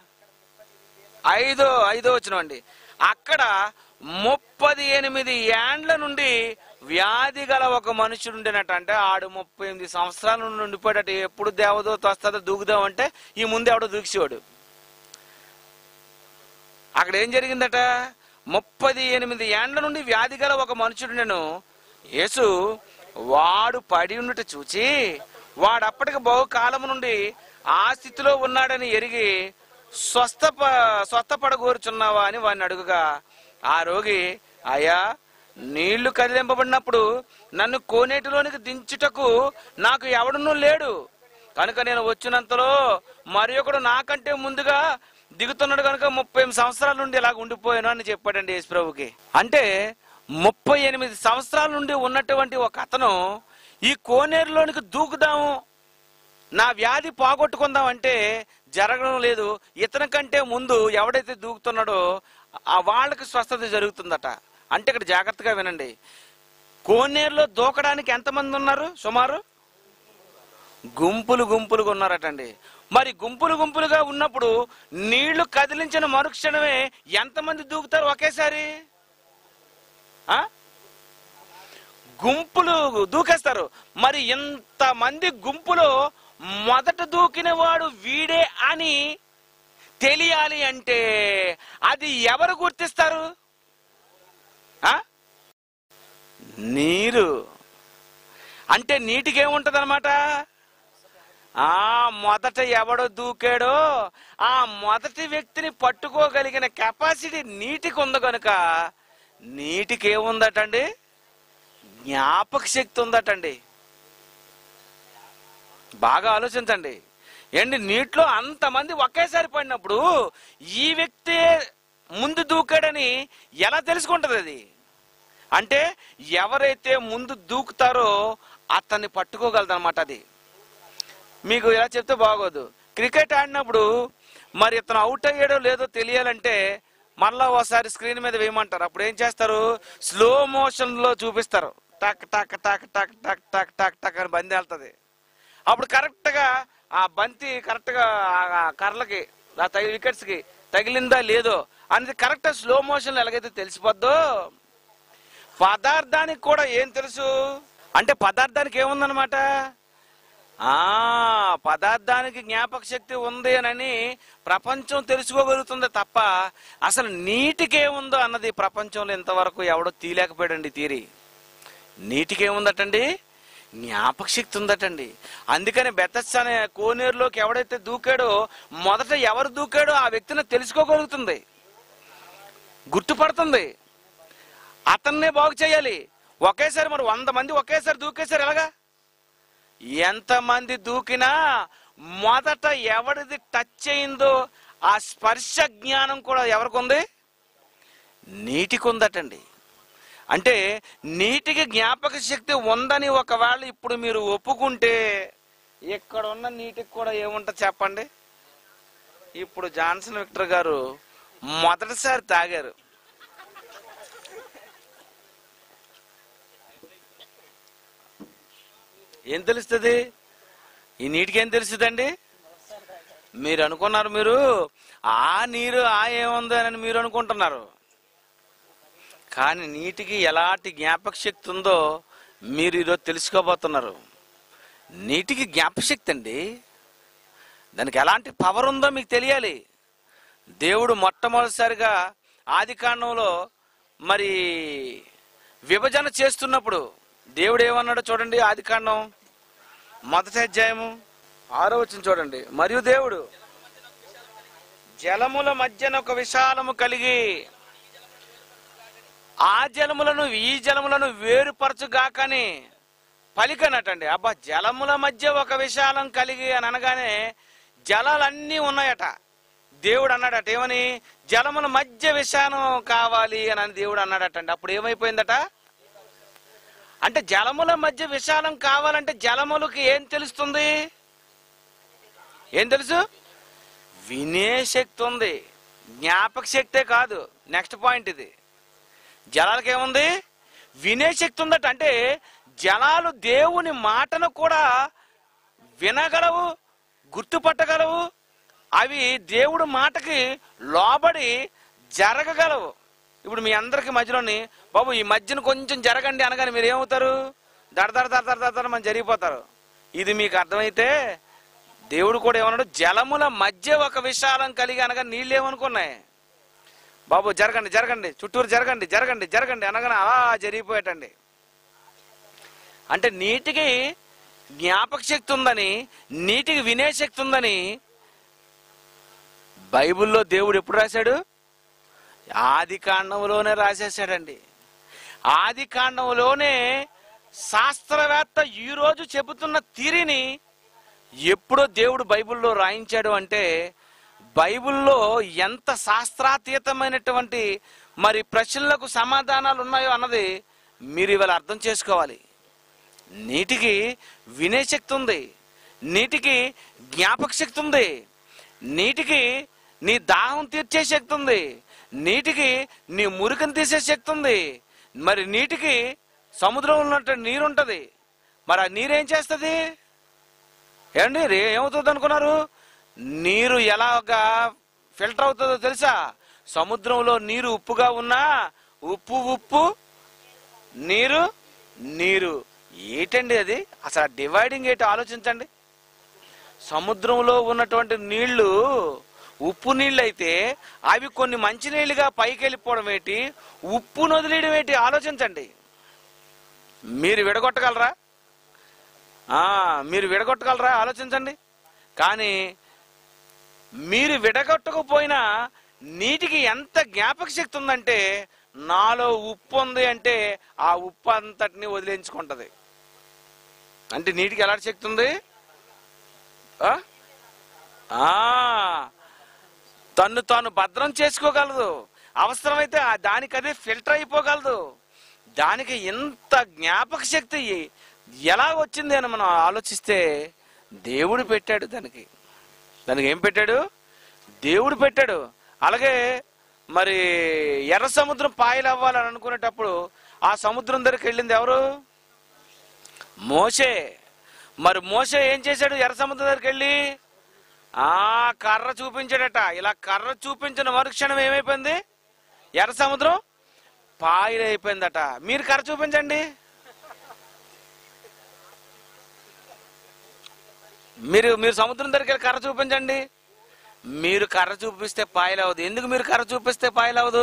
ఐదో ఐదో వచ్చినండి, అక్కడ ముప్పది ఎనిమిది ఏండ్ల నుండి వ్యాధి గల ఒక మనుషుడు ఉండేనట. అంటే ఆడు ముప్పై ఎనిమిది సంవత్సరాల నుండి ఉండిపోయాడట. ఎప్పుడు దేవదూత వస్తుందో దూకుదాం అంటే ఈ ముందు ఎవడో దూకిసేవాడు. అక్కడ ఏం జరిగిందట? ముప్పది ఎనిమిది ఏండ్ల నుండి వ్యాధి గల ఒక మనుషుడు నేను యేసు వాడు పడి ఉన్నట్టు చూచి, వాడు అప్పటికి బహుకాలం నుండి ఆ స్థితిలో ఉన్నాడని ఎరిగి స్వస్థ స్వస్థపడగోరుచున్నావా అని వాడిని అడుగుగా, ఆ రోగి, అయ్యా, నీళ్లు కదిలింపబడినప్పుడు నన్ను కోనేటిలోనికి దించుటకు నాకు ఎవడునూ లేడు కనుక నేను వచ్చినంతలో మరి ఒకడు నాకంటే ముందుగా దిగుతున్నాడు కనుక ముప్పై ఎనిమిది సంవత్సరాల నుండి ఇలాగ ఉండిపోయాను అని చెప్పాడండి యేసుప్రభుకి. అంటే ముప్పై ఎనిమిది సంవత్సరాల నుండి ఉన్నటువంటి ఒక అతను ఈ కోనేరులోనికి దూకుదాము, నా వ్యాధి పోగొట్టుకుందాం అంటే జరగడం లేదు. ఇతని కంటే ముందు ఎవడైతే దూకుతున్నాడో ఆ వాళ్ళకి స్వస్థత జరుగుతుందట. అంటే ఇక్కడ జాగ్రత్తగా వినండి, కోనేరులో దూకడానికి ఎంతమంది ఉన్నారు? సుమారు గుంపులు గుంపులుగా ఉన్నారటండి. మరి గుంపులు గుంపులుగా ఉన్నప్పుడు నీళ్లు కదిలించిన మరుక్షణమే ఎంతమంది దూకుతారు ఒకేసారి? ఆ గుంపులు దూకేస్తారు. మరి ఇంతమంది గుంపులో మొదట దూకిన వాడు వీడే అని తెలియాలి అంటే అది ఎవరు గుర్తిస్తారు? నీరు. అంటే నీటికి ఏముంటది అనమాట? ఆ మొదట ఎవడో దూకాడో ఆ మొదటి వ్యక్తిని పట్టుకోగలిగిన కెపాసిటీ నీటికి ఉంది కనుక నీటికి ఏముందటండి? జ్ఞాపక శక్తి ఉందటండి. బాగా ఆలోచించండి. ఏంటి, నీటిలో అంతమంది ఒకేసారి పడినప్పుడు ఈ వ్యక్తి ముందు దూకాడని ఎలా తెలుసుకుంటది అది? అంటే ఎవరైతే ముందు దూకుతారో అతన్ని పట్టుకోగలదు అనమాట. అది మీకు ఇలా చెప్తే బాగోదు. క్రికెట్ ఆడినప్పుడు మరి ఇతను అవుట్ అయ్యాడో లేదో తెలియాలంటే మళ్ళా ఒకసారి స్క్రీన్ మీద వేయమంటారు. అప్పుడు ఏం చేస్తారు? స్లో మోషన్ లో చూపిస్తారు. టక్ టక్ టక్ టక్ టక్ టక్ టక్ టక్ అని బంతి వెళ్తుంది. అప్పుడు కరెక్ట్ గా ఆ బంతి కరెక్ట్ గా కర్రలకి వికెట్స్ కి తగిలిందా లేదో అనేది కరెక్ట్ స్లో మోషన్ ఎలాగైతే తెలిసిపోద్దో, పదార్థానికి కూడా ఏం తెలుసు అంటే పదార్థానికి ఏముందనమాట? ఆ పదార్థానికి జ్ఞాపక శక్తి ఉంది అని ప్రపంచం తెలుసుకోగలుగుతుంది తప్ప అసలు నీటికి ఏముందో అన్నది ప్రపంచంలో ఇంతవరకు ఎవడో తీయలేకపోయాడండి. తీరి నీటికి ఏముందటండి? జ్ఞాపక శక్తి ఉందటండి. అందుకని బెతస్దా అనే కోనేరులోకి ఎవడైతే దూకాడో మొదట ఎవరు దూకాడో ఆ వ్యక్తిని తెలుసుకోగలుగుతుంది, గుర్తుపడుతుంది. అతన్నే బాగు చేయాలి. ఒకేసారి మరి వంద మంది ఒకేసారి దూకేశారు ఎలాగా? ఎంతమంది దూకినా మొదట ఎవరిది టచ్ అయిందో ఆ స్పర్శ జ్ఞానం కూడా ఎవరికి ఉంది? నీటికి ఉందటండి. అంటే నీటికి జ్ఞాపక శక్తి ఉందని ఒకవేళ ఇప్పుడు మీరు ఒప్పుకుంటే ఇక్కడ ఉన్న నీటికి కూడా ఏముంటుంది చెప్పండి? ఇప్పుడు జాన్సన్ విక్టర్ గారు మొదటిసారి తాగారు. ఏం తెలుస్తుంది? ఈ నీటికి ఏం తెలుస్తుందండి? మీరు అనుకున్నారు, మీరు ఆ నీరు ఆ ఏముంది అని మీరు అనుకుంటున్నారు. కానీ నీటికి ఎలాంటి జ్ఞాపక శక్తి ఉందో మీరు ఈరోజు తెలుసుకోబోతున్నారు. నీటికి జ్ఞాపక శక్తి అండి, దానికి ఎలాంటి పవర్ ఉందో మీకు తెలియాలి. దేవుడు మొట్టమొదటిసారిగా ఆది కాండంలో మరి విభజన చేస్తున్నప్పుడు దేవుడు ఏమన్నాడో చూడండి. ఆది కాండం మొదటి అధ్యాయము ఆరో వచనం చూడండి. మరియు దేవుడు జలముల మధ్యన ఒక విశాలము కలిగి ఆ జలములను ఈ జలములను వేరుపరచుగాకని పలికనటండి. అబ్బా, జలముల మధ్య ఒక విశాలం కలిగి అని అనగానే జలాలన్నీ ఉన్నాయట. దేవుడు అన్నాడట ఏమని? జలముల మధ్య విశాలం కావాలి అని దేవుడు అన్నాడటండి. అప్పుడు ఏమైపోయిందట? అంటే జలముల మధ్య విశాలం కావాలంటే జలములకి ఏం తెలుస్తుంది? ఏం తెలుసు? వినే శక్తి ఉంది, జ్ఞాపక శక్తే కాదు. నెక్స్ట్ పాయింట్ ఇది. జలాలకు ఏముంది? వినే శక్తి ఉందట. అంటే జలాలు దేవుని మాటను కూడా వినగలవు, గుర్తుపట్టగలవు. అవి దేవుడి మాటకి లోబడి జరగగలవు. ఇప్పుడు మీ అందరికి మధ్యలోని బాబు ఈ మధ్యన కొంచెం జరగండి అనగానే మీరు ఏమవుతారు? దడ దడ దడ దడ దడ మనం జరిగిపోతారు. ఇది మీకు అర్థమైతే దేవుడు కూడా ఏమన్నాడు? జలముల మధ్య ఒక విశాలం కలిగి అనగా నీళ్ళు ఏమనుకున్నాయి? బాబు జరగండి జరగండి, చుట్టూరు జరగండి జరగండి జరగండి అనగానే అలా జరిగిపోయేటండి. అంటే నీటికి జ్ఞాపక శక్తి ఉందని, నీటికి వినే శక్తి ఉందని బైబిల్లో దేవుడు ఎప్పుడు రాశాడు? ఆది కాండంలోనే రాసేసాడండి. ఆది కాండంలోనే శాస్త్రవేత్త ఈరోజు చెబుతున్న తీరిని ఎప్పుడో దేవుడు బైబిల్లో రాయించాడు. అంటే బైబిల్లో ఎంత శాస్త్రాతీతమైనటువంటి మరి ప్రశ్నలకు సమాధానాలు ఉన్నాయో అన్నది మీరు ఇవాళ అర్థం చేసుకోవాలి. నీటికి వినే శక్తి ఉంది, నీటికి జ్ఞాపక శక్తి ఉంది, నీటికి నీ దాహం తీర్చే శక్తి ఉంది, నీటికి నీ మురికను తీసే శక్తి ఉంది. మరి నీటికి సముద్రంలో ఉన్నట్టు నీరు ఉంటుంది. మరి ఆ నీరు ఏం చేస్తుంది? ఏమండి ఏమవుతుంది అనుకున్నారు? నీరు ఎలాగా ఫిల్టర్ అవుతుందో తెలుసా? సముద్రంలో నీరు ఉప్పుగా ఉన్నా ఉప్పు ఉప్పు, నీరు నీరు. ఏంటండి అది? అసలు డివైడింగ్ ఏంటి ఆలోచించండి. సముద్రంలో ఉన్నటువంటి నీళ్లు ఉప్పు నీళ్ళు అయితే అవి కొన్ని మంచి నీళ్ళుగా పైకి వెళ్ళిపోవడం ఏంటి, ఉప్పును వదిలేయడం ఏంటి? ఆలోచించండి. మీరు విడగొట్టగలరా? మీరు విడగొట్టగలరా? ఆలోచించండి. కానీ మీరు విడగొట్టకపోయినా నీటికి ఎంత జ్ఞాపక శక్తి ఉందంటే, నాలో ఉప్పు ఉంది అంటే ఆ ఉప్పు అంతటిని వదిలించుకుంటది. అంటే నీటికి ఎలాంటి శక్తి ఉంది? తన్ను తాను భద్రం చేసుకోగలదు. అవసరమైతే దానికి అదే ఫిల్టర్ అయిపోగలదు. దానికి ఎంత జ్ఞాపక శక్తి ఎలా వచ్చింది అని మనం ఆలోచిస్తే దేవుడు పెట్టాడు. దానికి దానికి ఏం పెట్టాడు? దేవుడు పెట్టాడు. అలాగే మరి ఎర్ర సముద్రం పాయలు అవ్వాలని అనుకునేటప్పుడు ఆ సముద్రం దగ్గరికి వెళ్ళింది ఎవరు? మోషే. మరి మోషే ఏం చేశాడు? ఎర్ర సముద్రం దగ్గరికి వెళ్ళి ఆ కర్ర చూపించాడట. ఇలా కర్ర చూపించిన మరుక్షణం ఏమైపోయింది? ఎర్ర సముద్రం పాయలు అయిపోయిందట. మీరు కర్ర చూపించండి. మీరు మీరు సముద్రం దగ్గరికి వెళ్ళి కర్ర చూపించండి. మీరు కర్ర చూపిస్తే పాయలు అవ్వదు. ఎందుకు మీరు కర్ర చూపిస్తే పాయలు అవ్వదు?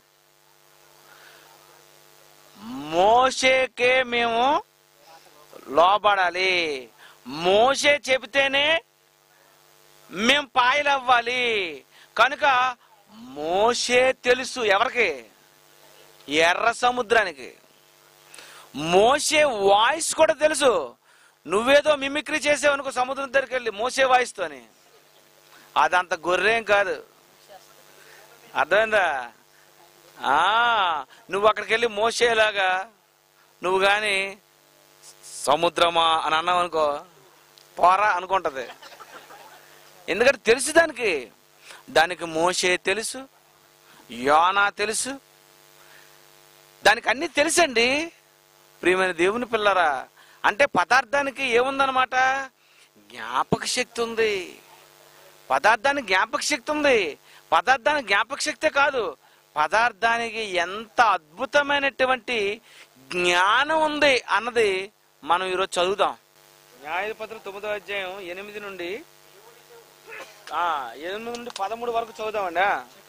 మోషేకే మేము లోబడాలి. మోషే చెబితేనే మేము పాయలు అవ్వాలి. కనుక మోషే తెలుసు ఎవరికి? ఎర్ర సముద్రానికి. మోషే వాయిస్ కూడా తెలుసు. నువ్వేదో మిమిక్రీ చేసావనుకో సముద్రం దగ్గరికి వెళ్ళి మోసే వాయిస్తోని, అదంత గొర్రెం కాదు. అర్థమైందా? ఆ నువ్వు అక్కడికి వెళ్ళి మోసేలాగా నువ్వు కానీ సముద్రమా అని అన్నావు అనుకో, పోరా అనుకుంటది. ఎందుకంటే తెలుసు దానికి. దానికి మోషే తెలుసు, యోనా తెలుసు, దానికి అన్ని తెలుసండి. ప్రియమైన దేవుని పిల్లరా, అంటే పదార్థానికి ఏముందనమాట? జ్ఞాపక శక్తి ఉంది. పదార్థానికి జ్ఞాపక శక్తి ఉంది. పదార్థానికి జ్ఞాపక శక్తే కాదు, పదార్థానికి ఎంత అద్భుతమైనటువంటి జ్ఞానం ఉంది అన్నది మనం ఈరోజు చదువుదాం. న్యాయాధిపతులు తొమ్మిదో అధ్యాయం ఎనిమిది నుండి ఆ ఎనిమిది నుండి పదమూడు వరకు చదువుదామండి.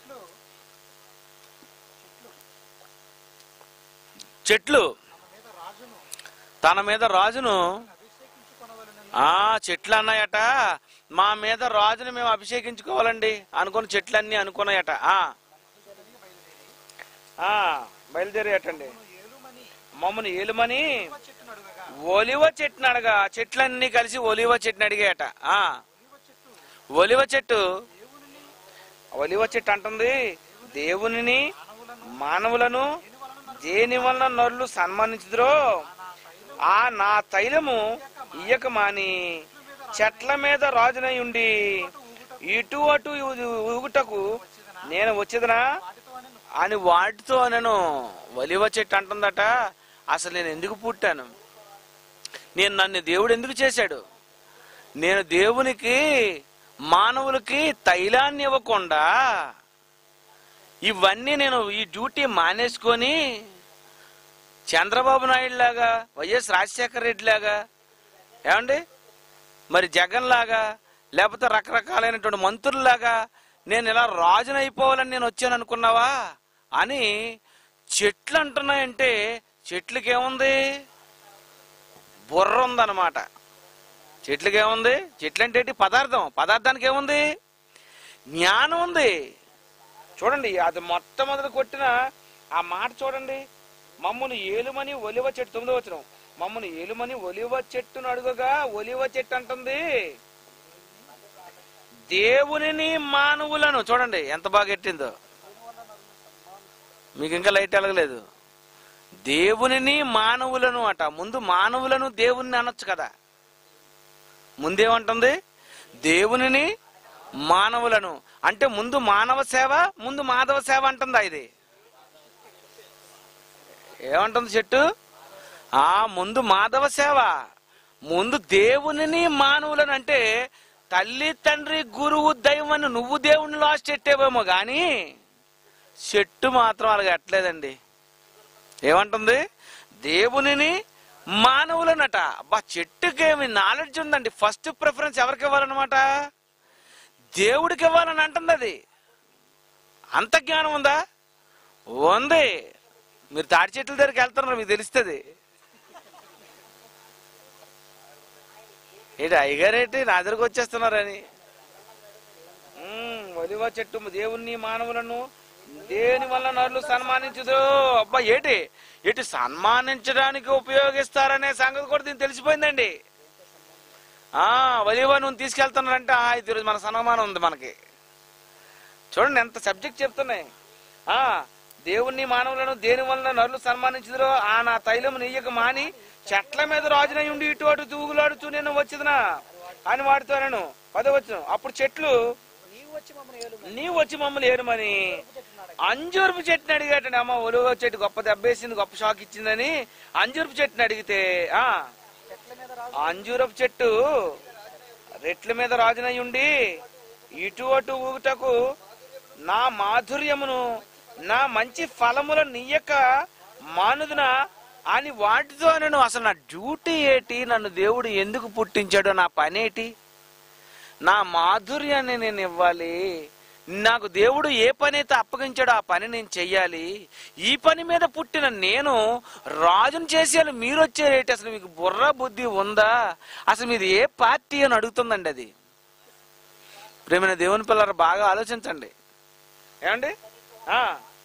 చెట్లు తన మీద రాజును ఆ చెట్లు అన్నాయట, మా మీద రాజుని మేము అభిషేకించుకోవాలండి అనుకున్న చెట్లన్నీ అనుకున్నాయట. ఆ బయలుదేరేటండి. మమ్మల్ని ఏలుమని ఒలివ చెట్టును అడగా, చెట్లన్నీ కలిసి ఒలివ చెట్టుని అడిగాయట. ఆ ఒలివ చెట్టు ఒలివ చెట్టు అంటుంది, దేవునిని మానవులను దేని వలన నరులు సన్మానించుదురో ఆ నా తైలము ఇయ్యక మాని చెట్ల మీద రాజునై ఉండి ఇటు అటు ఊగుటకు నేను వచ్చేదనా అని వాటితో నేను ఒలీవ చెట్టు అంటుందట. అసలు నేను ఎందుకు పుట్టాను, నేను నన్ను దేవుడు ఎందుకు చేశాడు, నేను దేవునికి మానవులకి తైలాన్ని ఇవ్వకుండా ఇవన్నీ నేను ఈ డ్యూటీ మానేసుకొని చంద్రబాబు నాయుడు లాగా, వైఎస్ రాజశేఖర రెడ్డి లాగా, ఏమండి మరి జగన్ లాగా, లేకపోతే రకరకాలైనటువంటి మంత్రుల్లాగా నేను ఇలా రాజుని అయిపోవాలని నేను వచ్చాను అనుకున్నావా అని చెట్లు అంటున్నాయంటే చెట్లకి ఏముంది, బుర్ర ఉందన్నమాట. చెట్లకి ఏముంది, చెట్లు అంటే ఏంటి, పదార్థం, పదార్థానికి ఏముంది, జ్ఞానం ఉంది. చూడండి అది మొట్టమొదటి కొట్టిన ఆ మాట చూడండి, మమ్మును ఏలుమని ఒలివ చెట్టు, తొమ్మిదో వచనం, మమ్మును ఏలుమని ఒలివ చెట్టును అడుగగా ఒలివ చెట్టు అంటుంది దేవునిని మానవులను. చూడండి ఎంత బాగా ఎట్టిందో, మీకు ఇంకా లైట్ ఎలగలేదు. దేవునిని మానవులను అట. ముందు మానవులను దేవుని అనొచ్చు కదా, ముందేమంటుంది, దేవునిని మానవులను అంటే ముందు మానవ సేవ, ముందు మాధవ సేవ అంటుందా? ఇది ఏమంటుంది చెట్టు? ఆ ముందు మాధవ సేవ, ముందు దేవునిని మానవులను అంటే తల్లి తండ్రి గురువు దైవం అని నువ్వు దేవుని లాస్ట్ చెట్టేవేమో గాని చెట్టు మాత్రం అలాగ ఎట్లేదండి. ఏమంటుంది, దేవునిని మానవులనట. అబ్బా చెట్టుకేమి నాలెడ్జ్ ఉందండి. ఫస్ట్ ప్రిఫరెన్స్ ఎవరికి ఇవ్వాలన్నమాట, దేవుడికి ఇవ్వాలని అంటుంది. అది అంత జ్ఞానం ఉందా? ఉంది. మీరు తాడి చెట్ల దగ్గరికి వెళ్తున్నారు, మీకు తెలుస్తుంది. ఏంటి అయ్యగారేంటి నా దగ్గరకు వచ్చేస్తున్నారని. ఒలివ చెట్టు దేవుణ్ణి మానవులను దేని వల్ల నరులు సన్మానించదు. అబ్బా ఏటి ఎటు సన్మానించడానికి ఉపయోగిస్తారనే సంగతి కూడా దీనికి తెలిసిపోయిందండి. ఆ ఒలివ నువ్వు తీసుకెళ్తున్నారంటే ఇది మన సన్మానం ఉంది మనకి. చూడండి ఎంత సబ్జెక్ట్ చెప్తున్నాయి. ఆ దేవుణ్ణి మానవులను దేని వలన నరులు సన్మానించుదురో ఆ నా తైలము నెయ్యక మాని చెట్ల మీద రాజునై ఉండి ఇటు అటు తూగులాడుచు నేను వచ్చిదనా అని వాడితో నేను పదవచ్చు. అప్పుడు చెట్లు నీవు వచ్చి మమ్మల్ని ఏరుమని అంజూరపు చెట్టుని అడిగాటండి. అమ్మ ఒలివ చెట్టు గొప్ప దెబ్బేసింది, గొప్ప షాక్ ఇచ్చిందని అంజూరపు చెట్టుని అడిగితే ఆ అంజూరపు చెట్టు రెట్ల మీద రాజునై ఉండి ఇటు అటు ఊగుటకు నా మాధుర్యమును నా మంచి ఫలములను నీయక మానుదునా అని వాటితో నేను అసలు నా డ్యూటీ ఏంటి, నన్ను దేవుడు ఎందుకు పుట్టించాడో, నా పనేటి, నా మాధుర్యాన్ని నేను ఇవ్వాలి, నాకు దేవుడు ఏ పని అయితే అప్పగించాడో ఆ పని నేను చెయ్యాలి, ఈ పని మీద పుట్టిన నేను రాజును చేసేయాలి, మీరు వచ్చారేంటి, అసలు మీకు బుర్ర బుద్ధి ఉందా, అసలు మీది ఏ పార్టీ అని అడుగుతుందండి. అది ప్రేమైన దేవుని పిల్లలు బాగా ఆలోచించండి. ఏమండి ఆ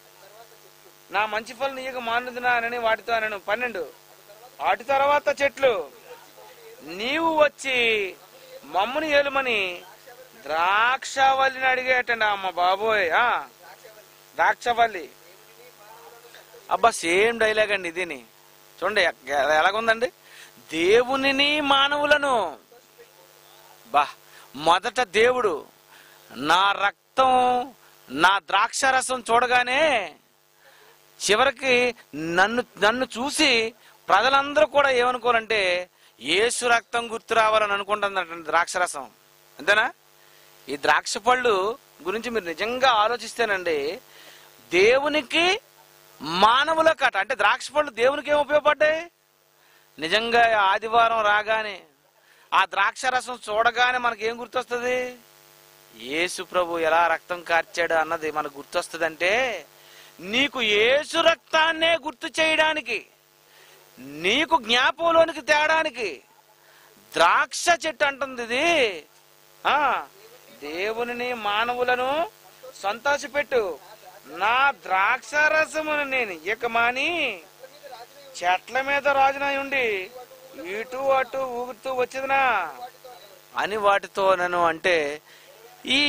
నా మంచి ఫలం నీకు మానుదునా అని వాటితో అనను. పన్నెండు వాటి తర్వాత చెట్లు నీవు వచ్చి మమ్ముని ఏలుమని ద్రాక్షవల్లిని అడిగేటండి. అమ్మ బాబోయ్, ఆ ద్రాక్షవల్లి. అబ్బా సేమ్ డైలాగ్ అండి ఇదిని. చూడండి ఎలాగుందండి, దేవునిని మానవులను. బా మొదట దేవుడు నా రక్తం నా ద్రాక్ష రసం చూడగానే చివరికి నన్ను నన్ను చూసి ప్రజలందరూ కూడా ఏమనుకోవాలంటే యేసు రక్తం గుర్తు రావాలని అనుకుంటుందంట ద్రాక్షరసం. అంతేనా? ఈ ద్రాక్ష పళ్ళు గురించి మీరు నిజంగా ఆలోచిస్తేనండి, దేవునికి మానవుల కట అంటే ద్రాక్ష పళ్ళు దేవునికి ఏం ఉపయోగపడ్డాయి? నిజంగా ఆదివారం రాగానే ఆ ద్రాక్ష రసం చూడగానే మనకి ఏం గుర్తొస్తుంది? యేసు ప్రభు ఎలా రక్తం కార్చాడు అన్నది మనకు గుర్తొస్తుందంటే, నీకు యేసు రక్తాన్నే గుర్తు చేయడానికి, నీకు జ్ఞాపంలోనికి తేడానికి ద్రాక్ష చెట్టు అంటుంది ఇది. ఆ దేవుని మానవులను సంతోషపెట్టు, నా ద్రాక్ష రసమును నేను ఇక మాని చెట్ల మీద రాజునై ఉండి ఇటు అటు ఊగుతూ వచ్చేదినా అని వాటితో నన్ను అంటే, ఈ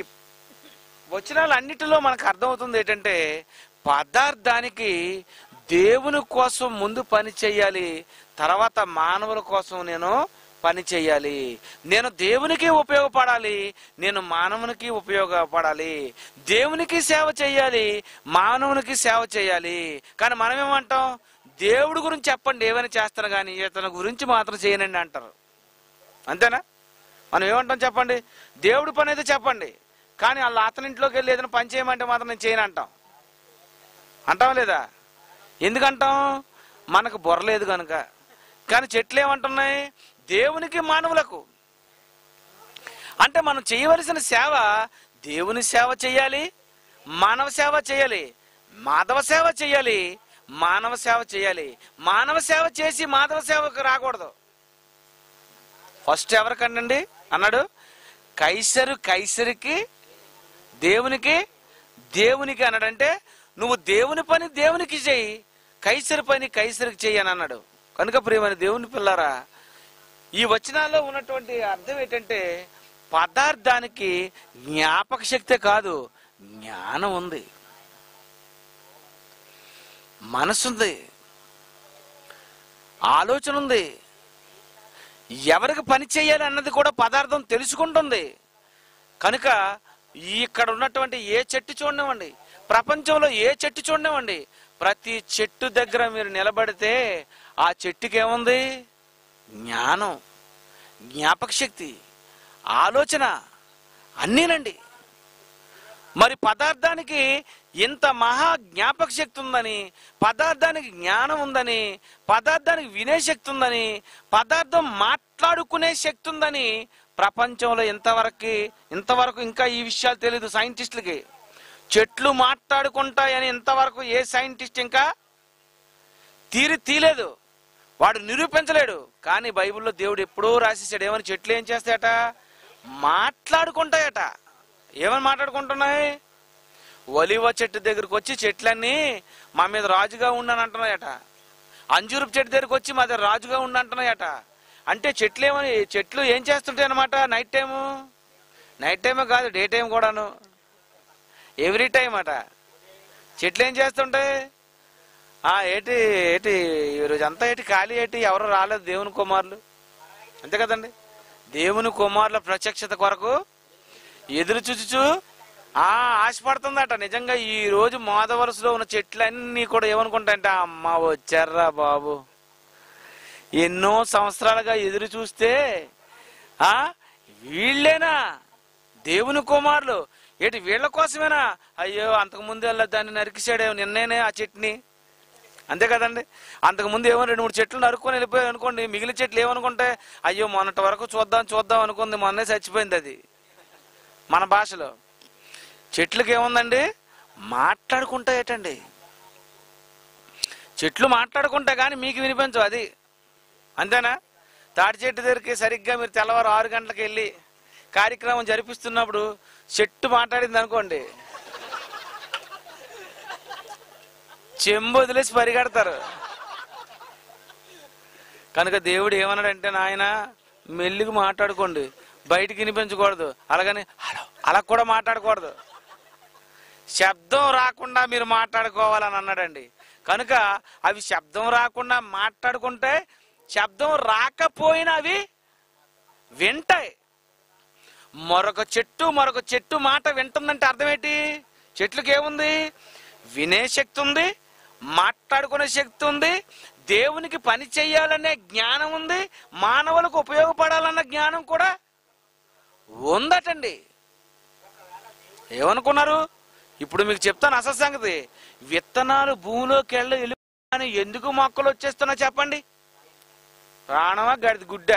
వచనాలు అన్నిటిలో మనకు అర్థమవుతుంది ఏంటంటే, పదార్థానికి దేవుని కోసం ముందు పని చేయాలి, తర్వాత మానవుల కోసం నేను పని చేయాలి. నేను దేవునికి ఉపయోగపడాలి, నేను మానవునికి ఉపయోగపడాలి. దేవునికి సేవ చేయాలి, మానవునికి సేవ చేయాలి. కానీ మనం ఏమంటాం? దేవుడి గురించి చెప్పండి ఏమైనా చేస్తాను కానీ ఇతని గురించి మాత్రం చేయనండి అంటారు. అంతేనా? మనం ఏమంటాం చెప్పండి? దేవుడి పని అయితే చెప్పండి, కానీ వాళ్ళ అతని ఇంట్లోకి వెళ్ళి ఏదైనా పని చేయమంటే మాత్రం నేను చేయను అంటాం. అంటాం లేదా? ఎందుకంటాం? మనకు బుర్రలేదు కనుక. కానీ చెట్లు ఏమంటున్నాయి? దేవునికి మానవులకు. అంటే మనం చేయవలసిన సేవ దేవుని సేవ చేయాలి, మానవ సేవ చేయాలి, మాధవ సేవ చేయాలి, మానవ సేవ చేయాలి. మానవ సేవ చేసి మాధవ సేవకు రాకూడదు. ఫస్ట్ ఎవరికండి అన్నాడు? కైసరు కైసరికి, దేవునికి దేవునికి అన్నాడంటే నువ్వు దేవుని పని దేవునికి చెయ్యి, కైసరి పని కైసరికి చెయ్యి అని అన్నాడు. కనుక ప్రియమైన దేవుని పిల్లారా, ఈ వచనాల్లో ఉన్నటువంటి అర్థం ఏంటంటే పదార్థానికి జ్ఞాపక శక్తే కాదు, జ్ఞానం ఉంది, మనసుంది, ఆలోచన ఉంది. ఎవరికి పని చేయాలి అన్నది కూడా పదార్థం తెలుసుకుంటుంది. కనుక ఇక్కడ ఉన్నటువంటి ఏ చెట్టు చూడనివ్వండి, ప్రపంచంలో ఏ చెట్టు చూడనివ్వండి, ప్రతి చెట్టు దగ్గర మీరు నిలబడితే ఆ చెట్టుకి ఏముంది? జ్ఞానం, జ్ఞాపక శక్తి, ఆలోచన అన్నీనండి. మరి పదార్థానికి ఇంత మహా జ్ఞాపక శక్తి ఉందని, పదార్థానికి జ్ఞానం ఉందని, పదార్థానికి వినే శక్తి ఉందని, పదార్థం మాట్లాడుకునే శక్తి ఉందని ప్రపంచంలో ఇంతవరకు ఇంతవరకు ఇంకా ఈ విషయాలు తెలియదు సైంటిస్టులకి. చెట్లు మాట్లాడుకుంటాయని ఇంతవరకు ఏ సైంటిస్ట్ ఇంకా తీరి తీలేదు, వాడు నిరూపించలేడు. కానీ బైబిల్లో దేవుడు ఎప్పుడో రాసేసాడు ఏమని? చెట్లు ఏం చేస్తాయట? మాట్లాడుకుంటాయట. ఏమని మాట్లాడుకుంటున్నాయి? ఒలివ చెట్టు దగ్గరకు వచ్చి చెట్లన్నీ మా మీద రాజుగా ఉండని అంటున్నాయట. అంజూరపు చెట్టు దగ్గరకు వచ్చి మా దగ్గర రాజుగా ఉండి అంటున్నాయట. అంటే చెట్లు ఏమని చెట్లు ఏం చేస్తుంటాయి అన్నమాట? నైట్ టైము, నైట్ టైమే కాదు డే టైం కూడాను, ఎవ్రీ టైం అట. చెట్లు ఏం చేస్తుంటాయి? ఆ ఏటి ఏటి ఈరోజు అంతా ఏటి ఖాళీ ఏటి, ఎవరు రాలేదు దేవుని కుమారులు, అంతే కదండి. దేవుని కుమారుల ప్రత్యక్షత కొరకు ఎదురు చూచుచు ఆ ఆశపడుతుందట. నిజంగా ఈ రోజు మోద వరుసలో ఉన్న చెట్లన్నీ కూడా ఏమనుకుంటాయంటే, అమ్మ వచ్చారా బాబు, ఎన్నో సంవత్సరాలుగా ఎదురు చూస్తే ఆ వీళ్ళేనా దేవుని కుమారులు, ఏటి వీళ్ళ కోసమేనా? అయ్యో అంతకు ముందు వెళ్ళ దాన్ని నరికిసాడే నిన్నేనే ఆ చెట్టుని, అంతే కదండి. అంతకుముందు ఏమో రెండు మూడు చెట్లు నరుక్కొని వెళ్ళిపోయాయి అనుకోండి, మిగిలిన చెట్లు ఏమనుకుంటాయి? అయ్యో మొన్నటి వరకు చూద్దాం చూద్దాం అనుకుంది, మొన్నే చచ్చిపోయింది అది. మన భాషలో చెట్లకి ఏముందండి? మాట్లాడుకుంటాయటండి. చెట్లు మాట్లాడుకుంటా కానీ మీకు వినిపించవు అది, అంతేనా? తాటి చెట్టు దగ్గరికి సరిగ్గా మీరు తెల్లవారు ఆరు గంటలకు వెళ్ళి కార్యక్రమం జరిపిస్తున్నప్పుడు చెట్టు మాట్లాడింది అనుకోండి, చెంబు వదిలేసి పరిగెడతారు. కనుక దేవుడు ఏమన్నాడంటే, నాయన మెల్లిగా మాట్లాడుకోండి, బయటికి వినిపించకూడదు, అలాగని హలో అలా కూడా మాట్లాడకూడదు, శబ్దం రాకుండా మీరు మాట్లాడుకోవాలని అన్నాడండి. కనుక అవి శబ్దం రాకుండా మాట్లాడుకుంటే శబ్దం రాకపోయినా అవి వింటాయి. మరొక చెట్టు మరొక చెట్టు మాట వింటుందంటే అర్థం ఏంటి? చెట్లకి ఏముంది? వినే శక్తి ఉంది, మాట్లాడుకునే శక్తి ఉంది, దేవునికి పని చేయాలనే జ్ఞానం ఉంది, మానవులకు ఉపయోగపడాలన్న జ్ఞానం కూడా ఉందటండి. ఏమనుకున్నారు? ఇప్పుడు మీకు చెప్తాను అసలు సంగతి. విత్తనాలు భూమిలోకి వెళ్ళి వెళ్ళి ఎందుకు మొక్కలు వచ్చేస్తున్నా చెప్పండి? ప్రాణమా గడిది గుడ్డ?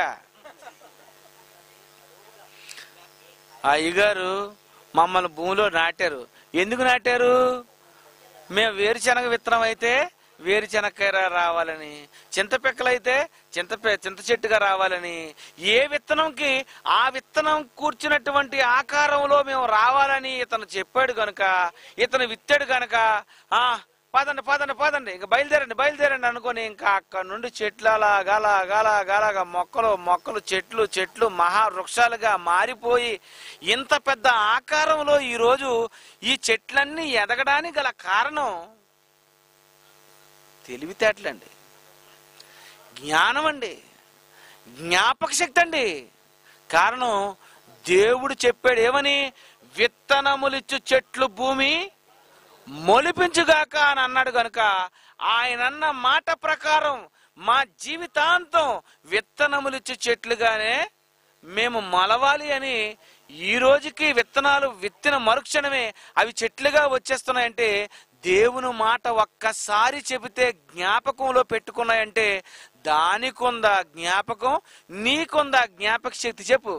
అయ్యగారు మమ్మల్ని భూమిలో నాటారు. ఎందుకు నాటారు? మేము వేరుశనగ విత్తనం అయితే వేరుశనగకాయ రావాలని, చింతపిక్కలైతే చింత చింత చెట్టుగా రావాలని, ఏ విత్తనంకి ఆ విత్తనం కూర్చున్నటువంటి ఆకారంలో మేము రావాలని ఇతను చెప్పాడు కనుక, ఇతను విత్తాడు కనుక ఆ పదండి పదండి పదండి ఇంకా బయలుదేరండి బయలుదేరండి అనుకొని ఇంకా అక్కడ నుండి చెట్లు అలా గల గల గలగా మొక్కలు మొక్కలు చెట్లు చెట్లు మహావృక్షాలుగా మారిపోయి ఇంత పెద్ద ఆకారంలో ఈరోజు ఈ చెట్లన్నీ ఎదగడానికి గల కారణం తెలివితేటలండి, జ్ఞానం అండి, జ్ఞాపక శక్తి అండి. కారణం దేవుడు చెప్పాడు ఏమని? విత్తనములిచ్చు చెట్లు భూమి మొలిపించుగాక అని అన్నాడు గనుక ఆయన అన్న మాట ప్రకారం మా జీవితాంతం విత్తనములిచ్చు చెట్లుగానే మేము మొలవాలి అని ఈ రోజుకి విత్తనాలు విత్తిన మరుక్షణమే అవి చెట్లుగా వచ్చేస్తున్నాయంటే దేవుని మాట ఒక్కసారి చెబితే జ్ఞాపకంలో పెట్టుకున్నాయంటే దానికొందా జ్ఞాపకం, నీకొందా జ్ఞాపక శక్తి? చెప్పు.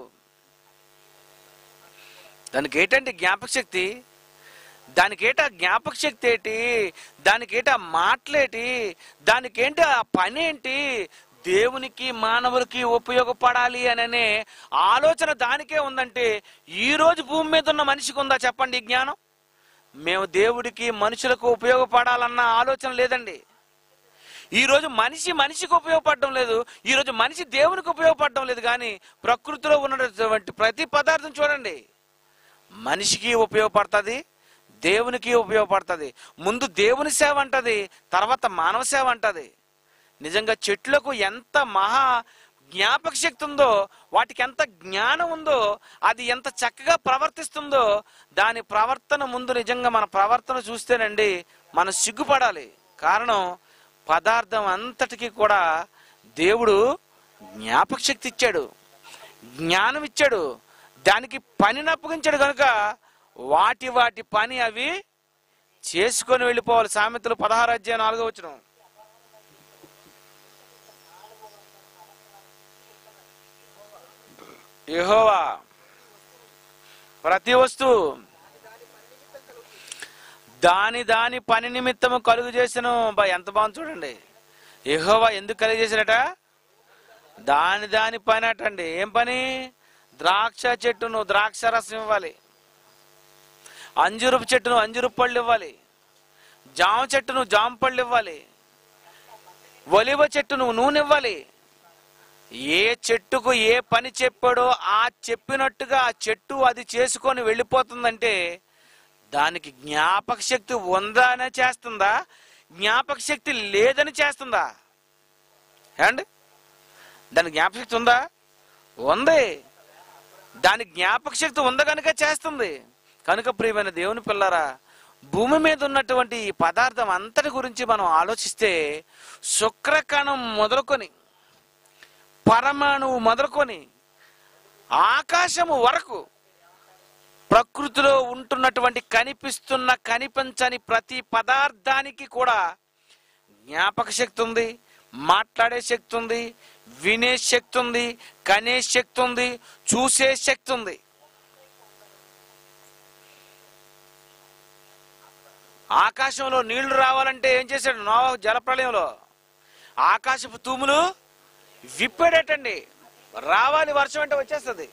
దానికి ఏంటంటే జ్ఞాపక శక్తి, దానికి ఏంటా జ్ఞాపక శక్తి ఏంటి, దానికి ఏంటా మాటలేటి, దానికి ఏంటి ఆ పని ఏంటి? దేవునికి మానవులకి ఉపయోగపడాలి అనే ఆలోచన దానికే ఉందంటే ఈ రోజు భూమి మీద ఉన్న మనిషికి ఉందా చెప్పండి ఈ జ్ఞానం? మేము దేవుడికి మనుషులకు ఉపయోగపడాలన్న ఆలోచన లేదండి. ఈరోజు మనిషి మనిషికి ఉపయోగపడడం లేదు, ఈరోజు మనిషి దేవునికి ఉపయోగపడడం లేదు. కానీ ప్రకృతిలో ఉన్నటువంటి ప్రతి పదార్థం చూడండి, మనిషికి ఉపయోగపడుతుంది, దేవునికి ఉపయోగపడుతుంది. ముందు దేవుని సేవ అంటది, తర్వాత మానవ సేవ అంటది. నిజంగా చెట్లకు ఎంత మహా జ్ఞాపక శక్తి ఉందో, వాటికి ఎంత జ్ఞానం ఉందో, అది ఎంత చక్కగా ప్రవర్తిస్తుందో, దాని ప్రవర్తన ముందు నిజంగా మన ప్రవర్తన చూస్తేనండి మనం సిగ్గుపడాలి. కారణం పదార్థం అంతటికి కూడా దేవుడు జ్ఞాపక శక్తి ఇచ్చాడు, జ్ఞానం ఇచ్చాడు, దానికి పనిని అప్పగించాడు. కనుక వాటి వాటి పని అవి చేసుకొని వెళ్ళిపోవాలి. సామెతలు పదహారు అధ్యాయం నాలుగో వచనం. యెహోవా ప్రతి వస్తువు దాని దాని పని నిమిత్తము కలుగు చేసెను. బా ఎంత బాగుంది చూడండి. యెహోవా ఎందుకు కలుగు చేశాడట? దాని దాని పని అటండి. ఏం పని? ద్రాక్ష చెట్టును ద్రాక్ష రసం ఇవ్వాలి, అంజురపు చెట్టును అంజురపు పళ్ళు ఇవ్వాలి, జామ చెట్టును జామ పళ్ళు ఇవ్వాలి, ఒలివ చెట్టును నూనె ఇవ్వాలి. ఏ చెట్టుకు ఏ పని చెప్పాడో ఆ చెప్పినట్టుగా ఆ చెట్టు అది చేసుకొని వెళ్ళిపోతుందంటే దానికి జ్ఞాపక శక్తి ఉందా అనే చేస్తుందా, జ్ఞాపక శక్తి లేదని చేస్తుందా? ఏమండి, దాని జ్ఞాపక శక్తి ఉందా? ఉంది. దాని జ్ఞాపక శక్తి ఉంది కనుక చేస్తుంది. కనుక ప్రియమైన దేవుని పిల్లరా, భూమి మీద ఉన్నటువంటి ఈ పదార్థం అంతటి గురించి మనం ఆలోచిస్తే శుక్రకణం మొదలుకొని పరమాణువు మొదలుకొని ఆకాశము వరకు ప్రకృతిలో ఉంటున్నటువంటి కనిపిస్తున్న కనిపించని ప్రతి పదార్థానికి కూడా జ్ఞాపక శక్తి ఉంది, మాట్లాడే శక్తి ఉంది, వినే శక్తి ఉంది, కనే శక్తి ఉంది, చూసే శక్తి ఉంది. ఆకాశంలో నీళ్లు రావాలంటే ఏం చేశాడు నోవహు? జలప్రళయంలో ఆకాశపు తూములు విప్పాడేటండి. రావాలి, వర్షం అంటే వచ్చేస్తుంది.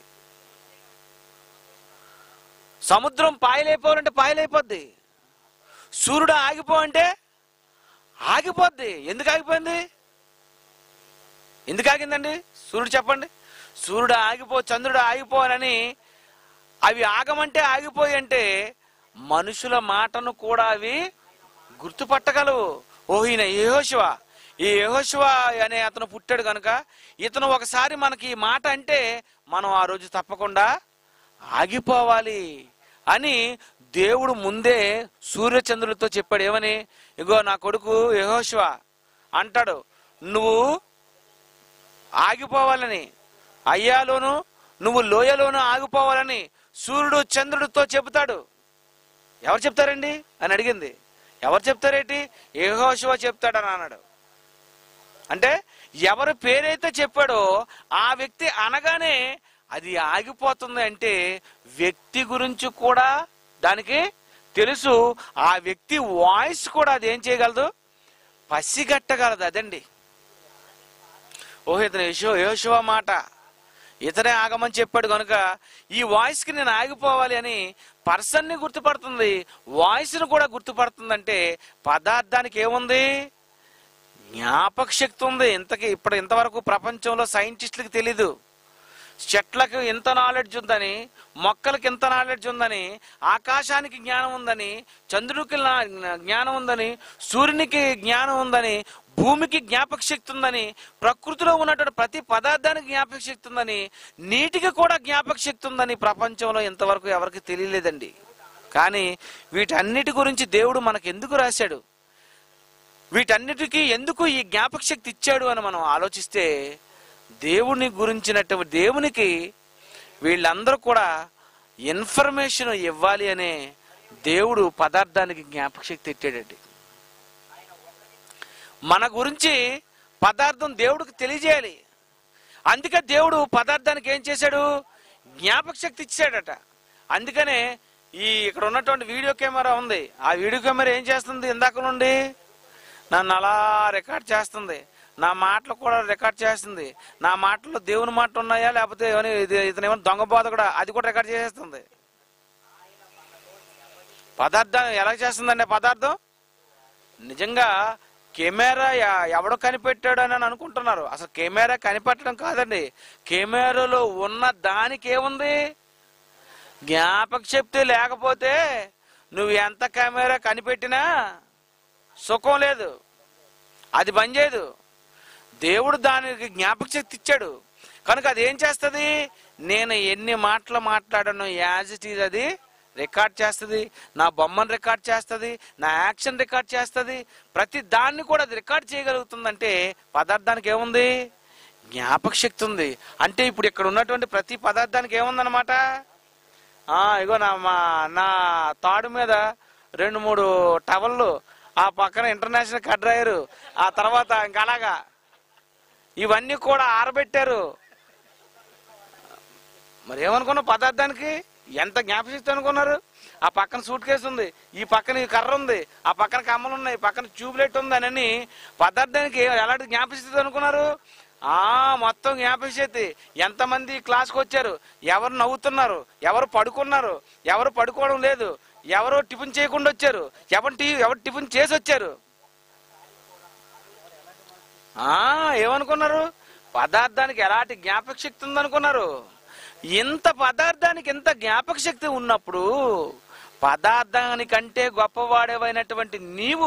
సముద్రం పాయలైపోవాలంటే పాయలైపోద్ది. సూర్యుడు ఆగిపో అంటే ఆగిపోద్ది. ఎందుకు ఆగిపోయింది? ఎందుకు ఆగిందండి సూర్యుడు? చెప్పండి. సూర్యుడు ఆగిపో, చంద్రుడు ఆగిపోవాలని అవి ఆగమంటే ఆగిపోయి అంటే మనుషుల మాటను కూడా అవి గుర్తుపట్టగలవు. ఓ ఈయన యెహోషువ, ఈ యెహోషువ అనే అతను పుట్టాడు కనుక ఇతను ఒకసారి మనకి ఈ మాట అంటే మనం ఆ రోజు తప్పకుండా ఆగిపోవాలి అని దేవుడు ముందే సూర్యచంద్రులతో చెప్పాడు. ఏమని? ఇగో నా కొడుకు యెహోషువ అంటాడు, నువ్వు ఆగిపోవాలని, అయ్యాలోను నువ్వు లోయలోను ఆగిపోవాలని సూర్యుడు చంద్రుడితో చెబుతాడు. ఎవరు చెప్తారండి అని అడిగింది. ఎవరు చెప్తారేంటి? యెహోషువ చెప్తాడని అన్నాడు. అంటే ఎవరు పేరైతే చెప్పాడో ఆ వ్యక్తి అనగానే అది ఆగిపోతుంది. అంటే వ్యక్తి గురించి కూడా దానికి తెలుసు. ఆ వ్యక్తి వాయిస్ కూడా అది ఏం చేయగలదు? పసిగట్టగలదు. అదండి. ఓహో, ఇతను యెషో యెహోషువ మాట ఇతనే ఆగమని చెప్పాడు కనుక ఈ వాయిస్కి నేను ఆగిపోవాలి అని పర్సన్ని గుర్తుపడుతుంది, వాయిస్ను కూడా గుర్తుపడుతుందంటే పదార్థానికి ఏముంది? జ్ఞాపక శక్తి ఉంది. ఇంతకీ ఇప్పుడు ఇంతవరకు ప్రపంచంలో సైంటిస్టులకు తెలీదు. చెట్లకు ఇంత నాలెడ్జ్ ఉందని, మొక్కలకి ఇంత నాలెడ్జ్ ఉందని, ఆకాశానికి జ్ఞానం ఉందని, చంద్రుడికి నా- జ్ఞానం ఉందని, సూర్యునికి జ్ఞానం ఉందని, భూమికి జ్ఞాపక శక్తి ఉందని, ప్రకృతిలో ఉన్నటువంటి ప్రతి పదార్థానికి జ్ఞాపక శక్తి ఉందని, నీటికి కూడా జ్ఞాపక శక్తి ఉందని ప్రపంచంలో ఇంతవరకు ఎవరికి తెలియలేదండి. కానీ వీటన్నిటి గురించి దేవుడు మనకు ఎందుకు రాశాడు, వీటన్నిటికీ ఎందుకు ఈ జ్ఞాపక శక్తి ఇచ్చాడు అని మనం ఆలోచిస్తే, దేవుని గురించినటువంటి దేవునికి వీళ్ళందరూ కూడా ఇన్ఫర్మేషన్ ఇవ్వాలి అనే దేవుడు పదార్థానికి జ్ఞాపక శక్తి ఇచ్చాడండి. మన గురించి పదార్థం దేవుడికి తెలియజేయాలి. అందుకే దేవుడు పదార్థానికి ఏం చేశాడు, జ్ఞాపక శక్తి ఇచ్చాడట. అందుకనే ఈ ఇక్కడ ఉన్నటువంటి వీడియో కెమెరా ఉంది, ఆ వీడియో కెమెరా ఏం చేస్తుంది, ఇందాక నుండి నన్ను అలా రికార్డ్ చేస్తుంది, నా మాటలు కూడా రికార్డ్ చేస్తుంది. నా మాటల్లో దేవుని మాట ఉన్నాయా లేకపోతే ఇతను ఏమైనా దొంగ బోధ కూడా అది కూడా రికార్డ్ చేసేస్తుంది. పదార్థం ఎలా చేస్తుందండి? పదార్థం నిజంగా కెమెరా ఎవడో కనిపెట్టాడు అని అనుకుంటున్నారు. అసలు కెమెరా కనిపెట్టడం కాదండి, కెమెరాలో ఉన్న దానికి ఏముంది, జ్ఞాపక శక్తి లేకపోతే నువ్వు ఎంత కెమెరా కనిపెట్టినా సుఖం లేదు, అది పని చేయదు. దేవుడు దానికి జ్ఞాపక శక్తి ఇచ్చాడు కనుక అది ఏం చేస్తుంది, నేను ఎన్ని మాటలు మాట్లాడానో యాజ్ ఇట్ ఈజ్ అది రికార్డ్ చేస్తుంది, నా బొమ్మను రికార్డ్ చేస్తుంది, నా యాక్షన్ రికార్డ్ చేస్తుంది, ప్రతి దాన్ని కూడా అది రికార్డ్ చేయగలుగుతుందంటే పదార్థానికి ఏముంది, జ్ఞాపక శక్తి ఉంది. అంటే ఇప్పుడు ఇక్కడ ఉన్నటువంటి ప్రతి పదార్థానికి ఏముందన్నమాట, ఇగో నా మా నా తాడు మీద రెండు మూడు టవళ్ళు, ఆ పక్కన ఇంటర్నేషనల్ కడ్రాయరు, ఆ తర్వాత ఇంకా అలాగా ఇవన్నీ కూడా ఆరబెట్టారు. మరి ఏమనుకున్నా పదార్థానికి ఎంత జ్ఞాపశక్తి అనుకున్నారు? ఆ పక్కన సూట్ కేసు ఉంది, ఈ పక్కన ఈ కర్ర ఉంది, ఆ పక్కన కమ్మలు ఉన్నాయి, పక్కన ట్యూబ్లైట్ ఉంది అని పదార్థానికి ఎలాంటి జ్ఞాపశక్తి అనుకున్నారు? ఆ మొత్తం జ్ఞాపశక్తి. ఎంతమంది క్లాస్కి వచ్చారు, ఎవరు నవ్వుతున్నారు, ఎవరు పడుకున్నారు, ఎవరు పడుకోవడం లేదు, ఎవరు టిఫిన్ చేయకుండా వచ్చారు, ఎవరు టీ ఎవరు టిఫిన్ చేసి వచ్చారు, ఆ ఏమనుకున్నారు? పదార్థానికి ఎలాంటి జ్ఞాపక శక్తి ఉందనుకున్నారు? ఇంత పదార్థానికి ఇంత జ్ఞాపక శక్తి ఉన్నప్పుడు పదార్థానికంటే గొప్పవాడేవైనటువంటి నీవు,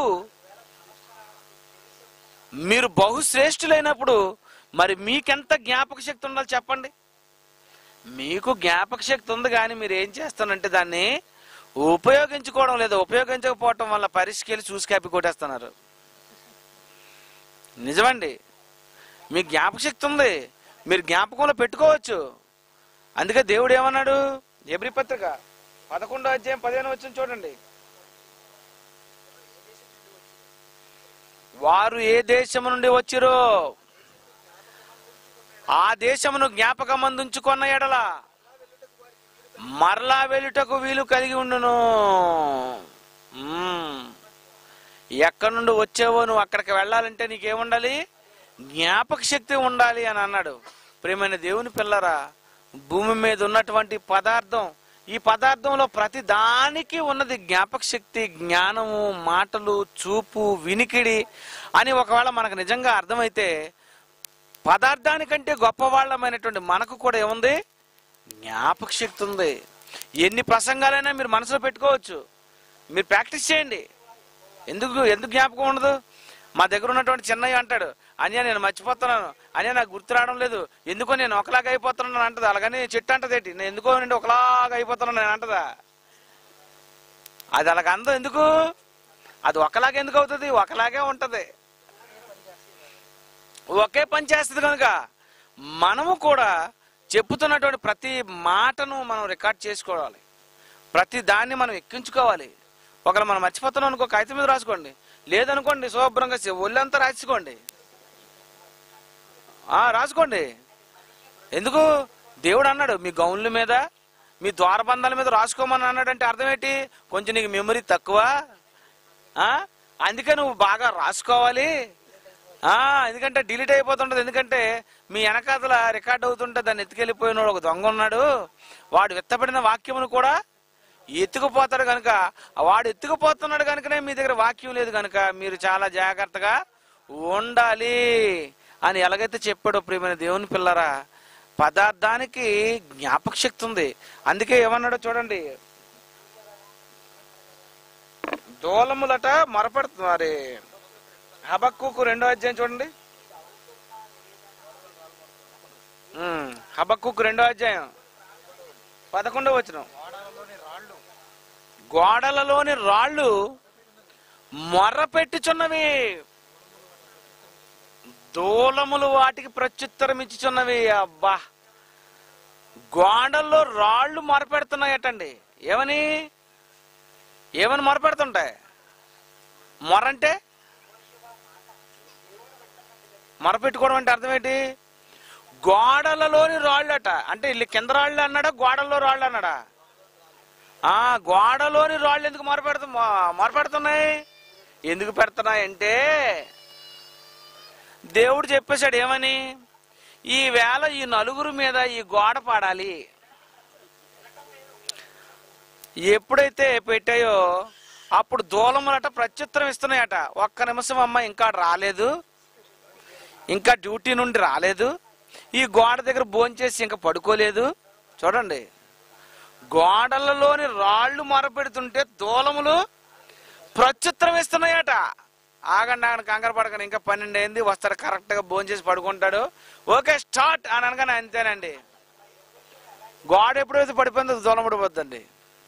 మీరు బహుశ్రేష్ఠులైనప్పుడు మరి మీకెంత జ్ఞాపక శక్తి ఉండాలి చెప్పండి? మీకు జ్ఞాపక శక్తి ఉంది కానీ మీరు ఏం చేస్తానంటే దాన్ని ఉపయోగించుకోవడం లేదు. ఉపయోగించకపోవటం వల్ల పరీక్షకెళ్ళి చూసి కాపీ కొట్టేస్తున్నారు. నిజమండి, మీకు జ్ఞాపక శక్తి ఉంది, మీరు జ్ఞాపకంలో పెట్టుకోవచ్చు. అందుకే దేవుడు ఏమన్నాడు, హెబ్రీ పత్రిక పదకొండో అధ్యాయం పదిహేను వచ్చిన చూడండి, వారు ఏ దేశము నుండి వచ్చిరో ఆ దేశమును జ్ఞాపకం అందించుకున్న ఎడల మరలా వెళ్ళుటకు వీలు కలిగి ఉండును. ఎక్కడి నుండి వచ్చావో నువ్వు అక్కడికి వెళ్ళాలంటే నీకేముండాలి, జ్ఞాపక శక్తి ఉండాలి అని అన్నాడు. ప్రియమైన దేవుని పిల్లరా, భూమి మీద ఉన్నటువంటి పదార్థం, ఈ పదార్థంలో ప్రతి దానికి ఉన్నది జ్ఞాపక శక్తి, జ్ఞానము, మాటలు, చూపు, వినికిడి అని ఒకవేళ మనకు నిజంగా అర్థమైతే పదార్థానికంటే గొప్పవాళ్ళమైనటువంటి మనకు కూడా ఏముంది, జ్ఞాపక శక్తి ఉంది. ఎన్ని ప్రసంగాలైనా మీరు మనసులో పెట్టుకోవచ్చు, మీరు ప్రాక్టీస్ చేయండి. ఎందుకు ఎందుకు జ్ఞాపకం ఉండదు? మా దగ్గర ఉన్నటువంటి చిన్నయ్య అంటాడు, అన్య నేను మర్చిపోతున్నాను, అన్య నాకు గుర్తు రావడం లేదు, ఎందుకో నేను ఒకలాగా అయిపోతున్నాను అంటది. అలాగని చెట్టు అంటదేంటి, నేను ఎందుకో నుండి ఒకలాగా అయిపోతున్నాను నేను అంటదా? అది అలాగ అందం ఎందుకు? అది ఒకలాగా ఎందుకు అవుతుంది? ఒకలాగే ఉంటది, ఒకే పని చేస్తుంది. కనుక మనము కూడా చెప్పుతున్నటువంటి ప్రతి మాటను మనం రికార్డ్ చేసుకోవాలి, ప్రతి దాన్ని మనం ఎక్కించుకోవాలి. ఒకవేళ మనం మర్చిపోతున్నాం అనుకో, కాగితం మీద రాసుకోండి, లేదనుకోండి శుభ్రంగా ఒళ్ళంతా రాసుకోండి, రాసుకోండి. ఎందుకు? దేవుడు అన్నాడు మీ గౌన్ల మీద, మీ ద్వారబంధాల మీద రాసుకోమని అన్నాడంటే అర్థం ఏంటి? కొంచెం నీకు మెమరీ తక్కువ, అందుకే నువ్వు బాగా రాసుకోవాలి. ఎందుకంటే డిలీట్ అయిపోతుంటది. ఎందుకంటే మీ వెనకాతల రికార్డ్ అవుతుంటే దాన్ని ఎత్తుకెళ్ళిపోయినాడు ఒక దొంగ ఉన్నాడు, వాడు విత్తబడిన వాక్యమును కూడా ఎత్తుకుపోతాడు. కనుక వాడు ఎత్తుకుపోతున్నాడు కనుకనే మీ దగ్గర వాక్యం లేదు, కనుక మీరు చాలా జాగ్రత్తగా ఉండాలి అని ఎలాగైతే చెప్పాడో ప్రియమైన దేవుని పిల్లరా, పదార్థానికి జ్ఞాపక శక్తి ఉంది. అందుకే ఏమన్నాడో చూడండి, దూలములట మొరపెడుతుంది. మరి హబక్కూకు రెండో అధ్యాయం చూడండి. హబక్కూకు రెండో అధ్యాయం పదకొండో వచనం. గోడలలోని రాళ్ళు మొర్ర పెట్టుచున్నవి, దూలములు వాటికి ప్రత్యుత్తరం ఇచ్చుచున్నవి. అబ్బా, గోడల్లో రాళ్ళు మొరపెడుతున్నాయటండి. ఏమని ఏమని మొరపెడుతుంటాయి? మొరంటే మొరపెట్టుకోవడం అంటే అర్థం ఏంటి? గోడలలోని రాళ్ళట అంటే ఇల్లు కింద రాళ్ళు అన్నాడా, గోడల్లో రాళ్ళు అన్నాడా? ఆ గోడలోని రాళ్ళు ఎందుకు మొరపెడుతు మొరపెడుతున్నాయి ఎందుకు పెడుతున్నాయి అంటే దేవుడు చెప్పేశాడు ఏమని, ఈ వేళ ఈ నలుగురు మీద ఈ గోడ పాడాలి. ఎప్పుడైతే పెట్టాయో అప్పుడు దూలములట ప్రత్యుత్తరం ఇస్తున్నాయట. ఒక్క నిమిషం అమ్మ, ఇంకా రాలేదు, ఇంకా డ్యూటీ నుండి రాలేదు, ఈ గోడ దగ్గర భోంచేసి ఇంకా పడుకోలేదు. చూడండి, గోడలలోని రాళ్ళు మొరపెడుతుంటే దూలములు ప్రత్యుత్తరం ఇస్తున్నాయట. ఆగండి ఆగండి, కంగారు పడకండి, ఇంకా పన్నెండు అయింది, వస్తాడు కరెక్ట్గా భోంచేసి పడుకుంటాడు, ఓకే స్టార్ట్ అని అనగానే అంతేనండి. గోడ ఎప్పుడైతే పడిపోయిందో దూలం పడిపోద్దండి.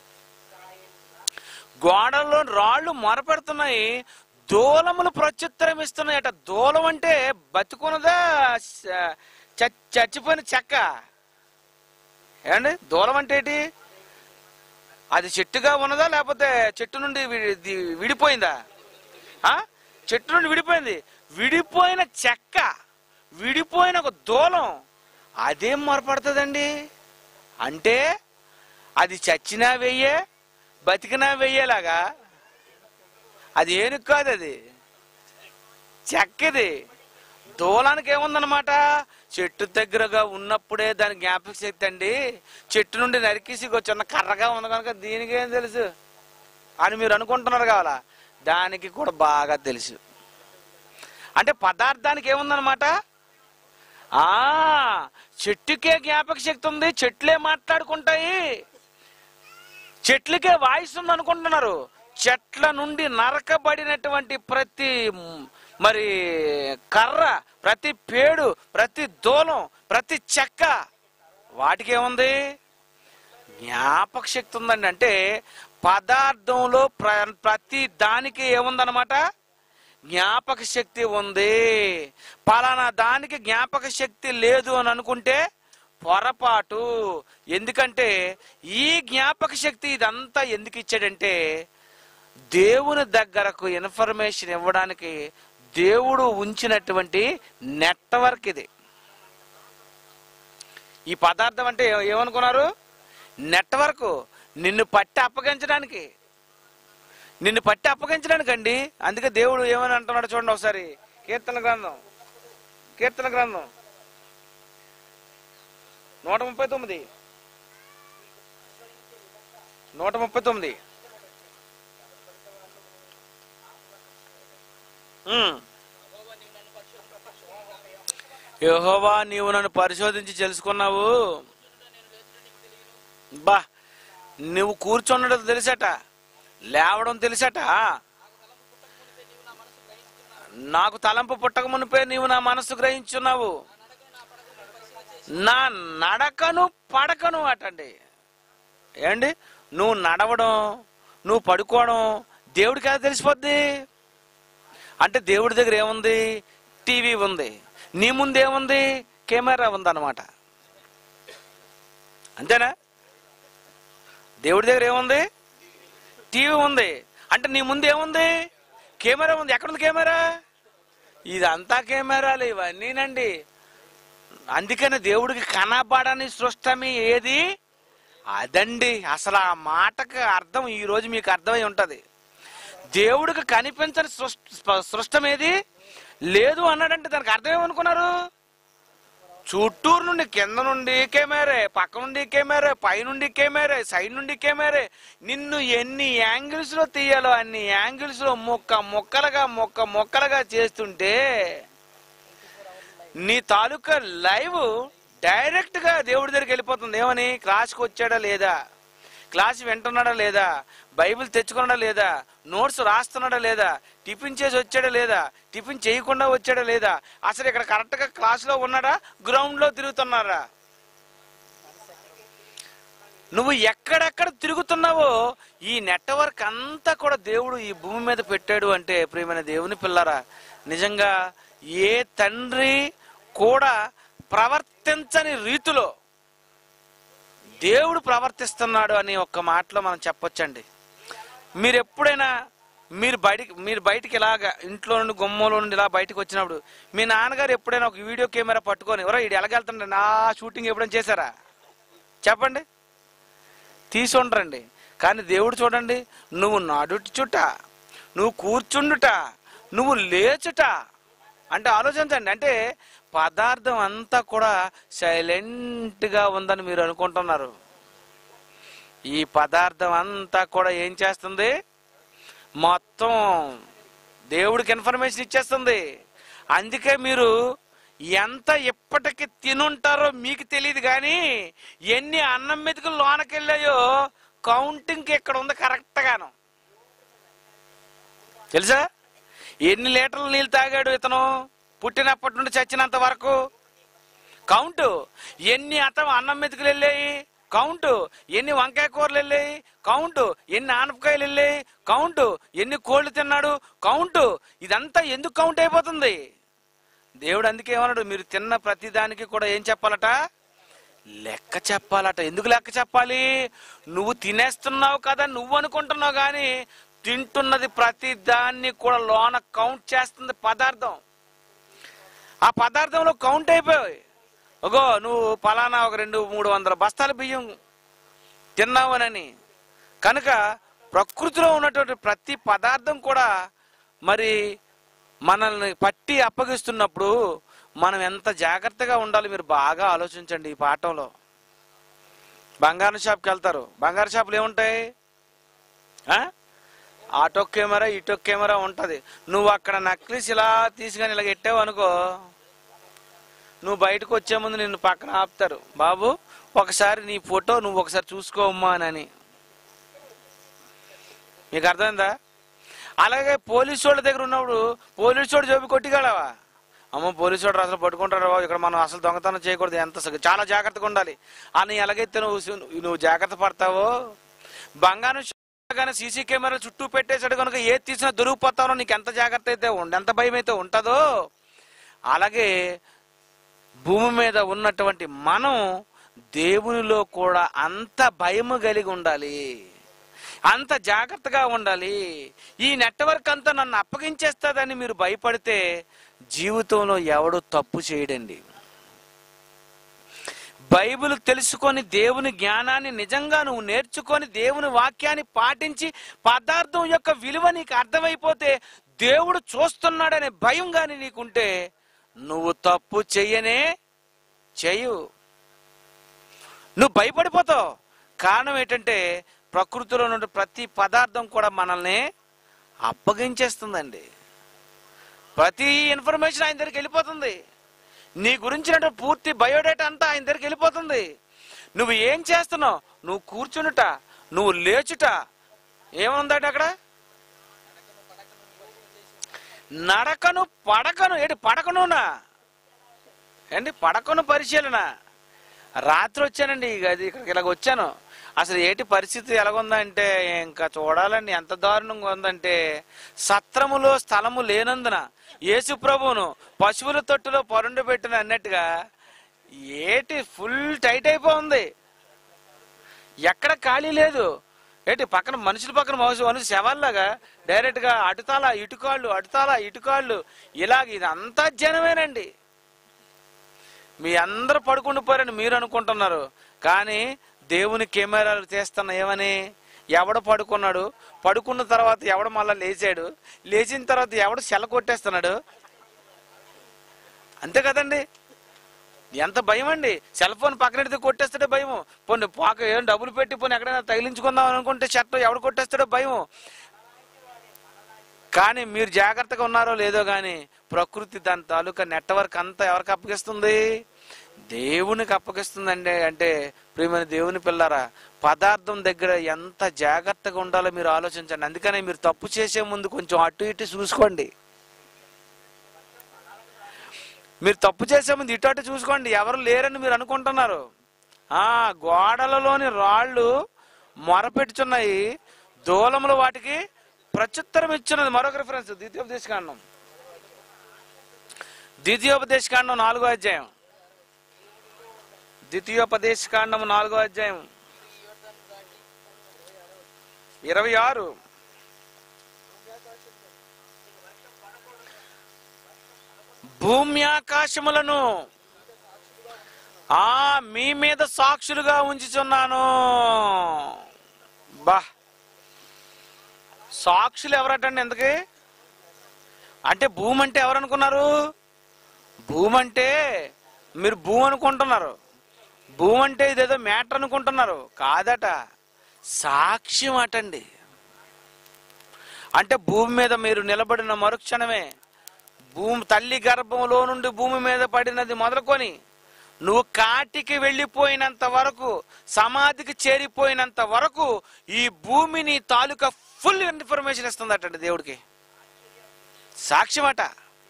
గోడల్లో రాళ్ళు మొరపెడుతున్నాయి, దూలములు ప్రత్యుత్తరం ఇస్తున్నాయట. దూలం అంటే బతుకున్నదా చచ్చిపోయిన చెక్క? ఏమండి, దూలం అంటే ఏంటి? అది చెట్టుగా ఉన్నదా లేకపోతే చెట్టు నుండి విడిపోయిందా? చెట్టు నుండి విడిపోయింది. విడిపోయిన చెక్క, విడిపోయిన ఒక దూలం, అదేం మొరపడుతుందండి? అంటే అది చచ్చినా వెయ్యే, బతికినా వెయ్యేలాగా. అది ఏనుగు కాదు, అది చెక్కది. దూలానికి ఏముందనమాట, చెట్టు దగ్గరగా ఉన్నప్పుడే దాని జ్ఞాపక శక్తి అండి. చెట్టు నుండి నరికేసి చిన్న కర్రగా ఉంది కనుక దీనికి ఏం తెలుసు అని మీరు అనుకుంటున్నారు కావాలా, దానికి కూడా బాగా తెలుసు. అంటే పదార్థానికి ఏముందనమాట, ఆ చెట్టుకే జ్ఞాపక శక్తి ఉంది, చెట్లే మాట్లాడుకుంటాయి, చెట్లకే వాయిస్ ఉంది అనుకుంటున్నారు. చెట్ల నుండి నరకబడినటువంటి ప్రతి మరి కర్ర, ప్రతి పేడు, ప్రతి దూలం, ప్రతి చెక్క, వాటికి ఏముంది? జ్ఞాపక శక్తి ఉందండి. అంటే పదార్థంలో ప్ర ప్రతి దానికి ఏముందనమాట, జ్ఞాపక శక్తి ఉంది. పలానా దానికి జ్ఞాపక శక్తి లేదు అని అనుకుంటే పొరపాటు. ఎందుకంటే ఈ జ్ఞాపక శక్తి ఇదంతా ఎందుకు ఇచ్చాడంటే దేవుని దగ్గరకు ఇన్ఫర్మేషన్ ఇవ్వడానికి దేవుడు ఉంచినటువంటి నెట్వర్క్ ఇది. ఈ పదార్థం అంటే ఏమనుకున్నారు? నెట్వర్క్. నిన్ను పట్టి అప్పగించడానికి, నిన్ను పట్టి అప్పగించడానికి అండి. అందుకే దేవుడు ఏమని అంటున్నాడు చూడండి ఒకసారి. కీర్తన గ్రంథం కీర్తన గ్రంథం నూట ముప్పై తొమ్మిది నూట ముప్పై తొమ్మిది యెహోవా, నీవు నన్ను పరిశోధించి తెలుసుకున్నావు. బా, నువ్వు కూర్చున్నది తెలుసట, లేవడం తెలుసట, నాకు తలంపు పుట్టక మునిపే నీవు నా మనస్సు గ్రహించున్నావు, నా నడకను పడకను అటండి. ఏండి, నువ్వు నడవడం, నువ్వు పడుకోవడం దేవుడికి ఎలా తెలిసిపోద్ది? అంటే దేవుడి దగ్గర ఏముంది? టీవీ ఉంది. నీ ముందేముంది? కెమెరా ఉందన్నమాట. అంతేనా? దేవుడి దగ్గర ఏముంది? టీవీ ఉంది. అంటే నీ ముందు ఏముంది? కెమెరా ఉంది. ఎక్కడుంది కెమెరా? ఇదంతా కెమెరాలు ఇవన్నీనండి. అందుకని దేవుడికి కనబడని సృష్టమి ఏది? అదండి. అసలు ఆ మాటకు అర్థం ఈరోజు మీకు అర్థమై ఉంటది. దేవుడికి కనిపించని సృష్టం ఏది లేదు అన్నాడంటే దానికి అర్థం ఏమనుకున్నారు? చుట్టూరు నుండి, కింద నుండి కెమెరే, పక్క నుండి కెమెరే, పై నుండి కెమెరే, సైడ్ నుండి కెమెరే, నిన్ను ఎన్ని యాంగిల్స్ లో తీయాలో అన్ని యాంగిల్స్ లో మొక్క మొక్కలుగా మొక్క మొక్కలుగా చేస్తుంటే నీ తాలూకా లైవ్ డైరెక్ట్గా దేవుడి దగ్గరికి వెళ్ళిపోతుంది. ఏమని? క్లాస్కి వచ్చాడా లేదా, క్లాస్ వింటున్నాడా లేదా, బైబిల్ తెచ్చుకున్నాడా లేదా, నోట్స్ రాస్తున్నాడా లేదా, టిఫిన్ చేసి వచ్చాడా లేదా, టిఫిన్ చేయకుండా వచ్చాడా లేదా, అసలు ఇక్కడ కరెక్ట్గా క్లాస్లో ఉన్నాడా, గ్రౌండ్లో తిరుగుతున్నారా? నువ్వు ఎక్కడెక్కడ తిరుగుతున్నావో ఈ నెట్వర్క్ అంతా కూడా దేవుడు ఈ భూమి మీద పెట్టాడు అంటే, ప్రియమైన దేవుని పిల్లరా, నిజంగా ఏ తండ్రి కూడా ప్రవర్తించని రీతిలో దేవుడు ప్రవర్తిస్తున్నాడు అని ఒక్క మాటలో మనం చెప్పొచ్చండి. మీరు ఎప్పుడైనా మీరు బయటికి మీరు బయటికి ఇలాగా ఇంట్లో నుండి గుమ్మలో నుండి ఇలా బయటకు వచ్చినప్పుడు మీ నాన్నగారు ఎప్పుడైనా ఒక వీడియో కెమెరా పట్టుకొని ఎవరో ఇది ఎలాగెళ్తుండే నా షూటింగ్ ఎప్పుడైనా చేశారా? చెప్పండి. తీసి ఉండరండి. కానీ దేవుడు చూడండి, నువ్వు నడుచుట, నువ్వు కూర్చుండుట, నువ్వు లేచుట అంటే ఆలోచించండి. అంటే పదార్థం అంతా కూడా సైలెంట్గా ఉందని మీరు అనుకుంటున్నారు. ఈ పదార్థం అంతా కూడా ఏం చేస్తుంది? మొత్తం దేవుడికి ఇన్ఫర్మేషన్ ఇచ్చేస్తుంది. అందుకే మీరు ఎంత ఎప్పటికి తినుంటారో మీకు తెలియదు, కానీ ఎన్ని అన్నం మెతుకులు లోనకెళ్ళాయో కౌంటింగ్కి ఇక్కడ ఉంది కరెక్ట్గాను. తెలుసా? ఎన్ని లీటర్ల నీళ్ళు తాగాడు ఇతను పుట్టినప్పటి నుండి చచ్చినంత వరకు కౌంటు. ఎన్ని అతను అన్నం మెతుకులు వెళ్ళాయి కౌంటు. ఎన్ని వంకాయ కూరలు వెళ్ళాయి కౌంటు. ఎన్ని ఆనపకాయలు వెళ్ళాయి కౌంటు. ఎన్ని కోళ్ళు తిన్నాడు కౌంటు. ఇదంతా ఎందుకు కౌంట్ అయిపోతుంది? దేవుడు అందుకే ఏమన్నాడు, మీరు తిన్న ప్రతి దానికి కూడా ఏం చెప్పాలట? లెక్క చెప్పాలట. ఎందుకు లెక్క చెప్పాలి? నువ్వు తినేస్తున్నావు కదా నువ్వు అనుకుంటున్నావు, కానీ తింటున్నది ప్రతి దాన్ని కూడా లోన కౌంట్ చేస్తుంది పదార్థం. ఆ పదార్థంలో కౌంట్ అయిపోయి ఒగో నువ్వు పలానా ఒక రెండు మూడు వందల బస్తాల బియ్యం తిన్నావనని. కనుక ప్రకృతిలో ఉన్నటువంటి ప్రతి పదార్థం కూడా మరి మనల్ని పట్టి అప్పగిస్తున్నప్పుడు మనం ఎంత జాగ్రత్తగా ఉండాలి మీరు బాగా ఆలోచించండి. ఈ పాఠంలో బంగారం షాప్కి వెళ్తారు. బంగారు షాపులు ఏముంటాయి? ఆటో కెమెరా ఇటో కెమెరా ఉంటుంది. నువ్వు అక్కడ నక్లీస్ ఇలా తీసుకొని ఇలా పెట్టావు అనుకో, నువ్వు బయటకు వచ్చే ముందు నిన్ను పక్కన ఆపుతారు. బాబు ఒకసారి నీ ఫోటో నువ్వు ఒకసారి చూసుకోమ్మా అని. మీకు అర్థమైందా? అలాగే పోలీసు వాళ్ళ దగ్గర ఉన్నప్పుడు పోలీసు వాడు జోబి కొట్టిగలవా? అమ్మ పోలీసు వాడు అసలు పట్టుకుంటారు బాబు, ఇక్కడ మనం అసలు దొంగతనం చేయకూడదు, ఎంత చాలా జాగ్రత్తగా ఉండాలి అని ఎలాగైతే నువ్వు నువ్వు జాగ్రత్త పడతావో, బంగారం కానీ సీసీ కెమెరాలు చుట్టూ పెట్టేసాడు కనుక ఏది తీసినా దొరికిపోతావో నీకు ఎంత జాగ్రత్త అయితే ఉండ ఎంత భయం అయితే ఉంటుందో, అలాగే భూమి మీద ఉన్నటువంటి మనం దేవునిలో కూడా అంత భయము కలిగి ఉండాలి, అంత జాగ్రత్తగా ఉండాలి. ఈ నెట్వర్క్ అంతా నన్ను అప్పగించేస్తుందని మీరు భయపడితే జీవితంలో ఎవడు తప్పు చేయడండి. బైబిల్ తెలుసుకొని దేవుని జ్ఞానాన్ని నిజంగా నువ్వు నేర్చుకొని దేవుని వాక్యాన్ని పాటించి పదార్థం యొక్క విలువ నీకు అర్థమైపోతే దేవుడు చూస్తున్నాడనే భయం కానీ నీకుంటే నువ్వు తప్పు చెయ్యనే చెయ్యు. నువ్వు భయపడిపోతావు. కారణం ఏంటంటే ప్రకృతిలో ఉన్న ప్రతి పదార్థం కూడా మనల్ని అప్పగించేస్తుందండి. ప్రతి ఇన్ఫర్మేషన్ ఆయన దగ్గరికి వెళ్ళిపోతుంది. నీ గురించిన పూర్తి బయోడేటా అంతా ఆయన దగ్గరికి వెళ్ళిపోతుంది. నువ్వు ఏం చేస్తున్నావు, నువ్వు కూర్చునుట, నువ్వు లేచుట, ఏముందట అక్కడ? నడకను పడకను ఏంటి పడకనునా ఏంటి పడకను పరిశీలన. రాత్రి వచ్చానండి అది ఇక్కడికి ఇలాగ వచ్చాను. అసలు ఏంటి పరిస్థితి ఎలాగుందంటే ఇంకా చూడాలండి, ఎంత దారుణంగా ఉందంటే సత్రములో స్థలము లేనందున యేసు ప్రభువును పశువుల తొట్టులో పరుండు పెట్టిన అన్నట్టుగా ఏటి ఫుల్ టైట్ అయిపోయింది, ఎక్కడ ఖాళీ లేదు. ఏంటి పక్కన మనుషుల పక్కన మనుషులు మనుషులు శవాల్లాగా డైరెక్ట్గా అటుతాల ఇటుకాళ్ళు అటుతాల ఇటుకాళ్ళు ఇలాగ ఇదంతా జనమేనండి. మీ అందరూ పడుకుండిపోయారని మీరు అనుకుంటున్నారు, కానీ దేవుని కెమెరాలు తీస్తున్నా ఏమని? ఎవడ పడుకున్నాడు, పడుకున్న తర్వాత ఎవడ మళ్ళా లేచాడు, లేచిన తర్వాత ఎవడు సెల కొట్టేస్తున్నాడు, అంతే కదండి. ఎంత భయం అండి. సెల్ ఫోన్ పక్కనెడితే కొట్టేస్తాడో భయము. పోనీ పాక ఏం డబ్బులు పెట్టి పోనీ ఎక్కడైనా తగిలించుకుందాం అనుకుంటే షర్ట్ ఎవడు కొట్టేస్తాడో భయము. కానీ మీరు జాగ్రత్తగా ఉన్నారో లేదో కానీ ప్రకృతి దాని తాలూకా నెట్వర్క్ అంతా ఎవరికి అప్పగిస్తుంది? దేవునికి అప్పగిస్తుందండి. అంటే ప్రియమైన దేవుని పిల్లారా, పదార్థం దగ్గర ఎంత జాగ్రత్తగా ఉండాలో మీరు ఆలోచించండి. అందుకనే మీరు తప్పు చేసే ముందు కొంచెం అటు ఇటు చూసుకోండి. మీరు తప్పు చేసే ముందు ఇటు అటు చూసుకోండి. ఎవరు లేరని మీరు అనుకుంటున్నారు. ఆ గోడలలోని రాళ్ళు మొరపెట్టుచున్నాయి, దూలములు వాటికి ప్రత్యుత్తరం ఇచ్చున్నది. మరొక రిఫరెన్స్ ద్వితీయోపదేశకాండం ద్వితీయోపదేశకాండం నాలుగో అధ్యాయం ద్వితీయోపదేశకాండం నాలుగో అధ్యాయం ఇరవై ఆరు. భూమి ఆకాశములను ఆ మీ మీద సాక్షులుగా ఉంచుచున్నాను. బా, సాక్షులు ఎవరటండి? ఎందుకు అంటే భూమి అంటే ఎవరు అనుకున్నారు? భూమి అంటే మీరు భూమి అనుకుంటున్నారు. భూమి అంటే ఇదేదో మ్యాటర్ అనుకుంటున్నారు. కాదట, సాక్ష్యం అటండి. అంటే భూమి మీద మీరు నిలబడిన మరుక్షణమే, భూమి తల్లి గర్భంలో నుండి భూమి మీద పడినది మొదలుకొని నువ్వు కాటికి వెళ్ళిపోయినంత వరకు, సమాధికి చేరిపోయినంత వరకు ఈ భూమిని తాలూకా ఫుల్ ఇన్ఫర్మేషన్ ఇస్తుందటండి దేవుడికి. సాక్ష్యం అట.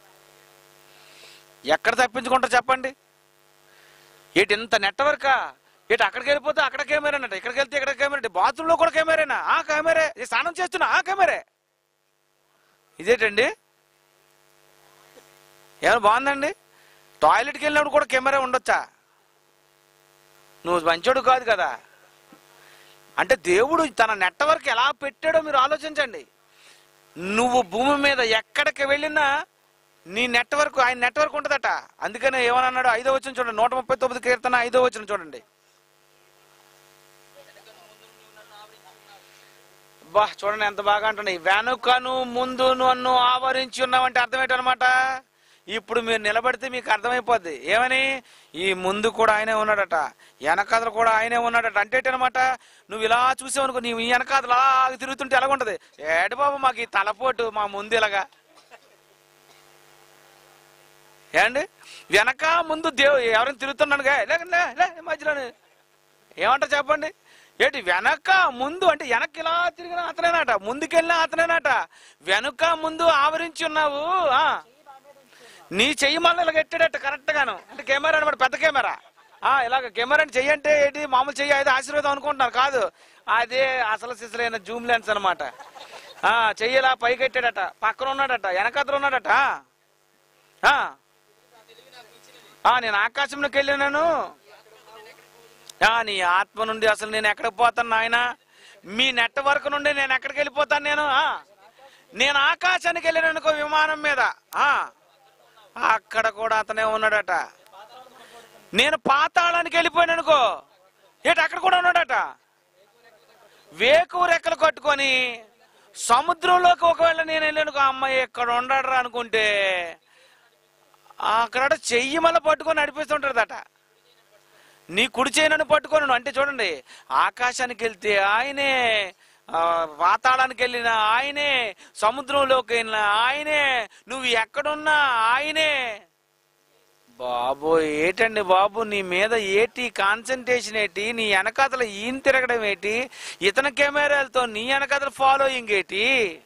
ఎక్కడ తప్పించుకుంటారు చెప్పండి? ఏటి ఇంత నెట్వర్కా? ఏటి అక్కడికి వెళ్ళిపోతే అక్కడ కెమెరానట, ఇక్కడికి వెళ్తే ఇక్కడ కెమెరా, బాత్రూంలో కూడా కెమెరానా? ఆ కెమెరే. స్నానం చేస్తున్నా ఆ కెమెరే. ఇదేటండి? ఏమైనా బాగుందండి? టాయిలెట్కి వెళ్ళినప్పుడు కూడా కెమెరా ఉండొచ్చా? నువ్వు మంచోడు కాదు కదా. అంటే దేవుడు తన నెట్వర్క్ ఎలా పెట్టాడో మీరు ఆలోచించండి. నువ్వు భూమి మీద ఎక్కడికి వెళ్ళినా నీ నెట్వర్క్, ఆయన నెట్వర్క్ ఉంటుందట. అందుకనే ఏమని అన్నాడు? ఐదో వచనం చూడండి, నూట ముప్పై తొమ్మిది కీర్తన ఐదో వచనం చూడండి. బా, చూడండి ఎంత బాగా అంటున్నాయి. వెనుకను ముందు నన్ను ఆవరించి ఉన్నావంటే అర్థం ఏంటనమాట? ఇప్పుడు మీరు నిలబడితే మీకు అర్థమైపోద్ది. ఏమని? ఈ ముందు కూడా ఆయనే ఉన్నాడట, వెనకాదలు కూడా ఆయనే ఉన్నాడట. అంటే అనమాట, నువ్వు ఇలా చూసావనుకో, నీ వెనకాదలు అలా తిరుగుతుంటే ఎలాగుంటది? ఏడు బాబు మాకు ఈ తలపోటు, మా ముందు ఇలాగా. ఏమండి? వెనక ముందు దేవుడు ఎవరైనా తిరుగుతున్నాను లే మధ్యలోనే ఏమంటారు చెప్పండి? ఏంటి వెనక ముందు అంటే వెనక్కి ఇలా తిరిగిన అతనేనట, ముందుకెళ్ళినా అతనేనట. వెనుక ముందు ఆవరించి ఉన్నావు. ఆ నీ చెయ్యి మళ్ళీ ఇలా ఎట్టాడట కరెక్ట్ గాను. అంటే కెమెరా అనమాట, పెద్ద కెమెరా. ఆ ఇలాగ కెమెరా అంటే చెయ్యి అంటే ఏంటి? మామూలు చెయ్యి అయితే ఆశీర్వాదం అనుకుంటున్నారు. కాదు, అదే అసలు సిసలైన జూమ్ లెన్స్ అనమాట. ఆ చెయ్యి ఇలా పైకి ఎట్టాడట, పక్కన ఉన్నాడట, వెనకద్దరు ఉన్నాడట. నేను ఆకాశంలోకి వెళ్ళినాను. నీ ఆత్మ నుండి అసలు నేను ఎక్కడికి పోతాను నాయన? మీ నెట్వర్క్ నుండి నేను ఎక్కడికి వెళ్ళిపోతాను? నేను నేను ఆకాశానికి వెళ్ళాను అనుకో, విమానం మీద, అక్కడ కూడా అతనే ఉన్నాడట. నేను పాతాళానికి వెళ్ళిపోయాను అనుకో, ఏటి అక్కడ కూడా ఉన్నాడట. వేకువ రెక్కలు కట్టుకొని సముద్రంలోకి ఒకవేళ నేను వెళ్ళాను, అమ్మాయి ఎక్కడ ఉండడరా అనుకుంటే అక్కడ చెయ్యి మళ్ళీ పట్టుకొని నడిపిస్తుంటాడట. నీ కుడి చేయనని పట్టుకోను. అంటే చూడండి, ఆకాశానికి వెళ్తే ఆయనే, పాతాళానికి వెళ్ళిన ఆయనే, సముద్రంలోకి వెళ్ళిన ఆయనే, నువ్వు ఎక్కడున్నా ఆయనే. బాబు ఏటండి బాబు, నీ మీద ఏటి కాన్సన్ట్రేషన్ ఏంటి? నీ వెనకాతల ఈయన తిరగడం ఏంటి? ఇతని కెమెరాలతో నీ వెనకాతల ఫాలోయింగ్ ఏంటి?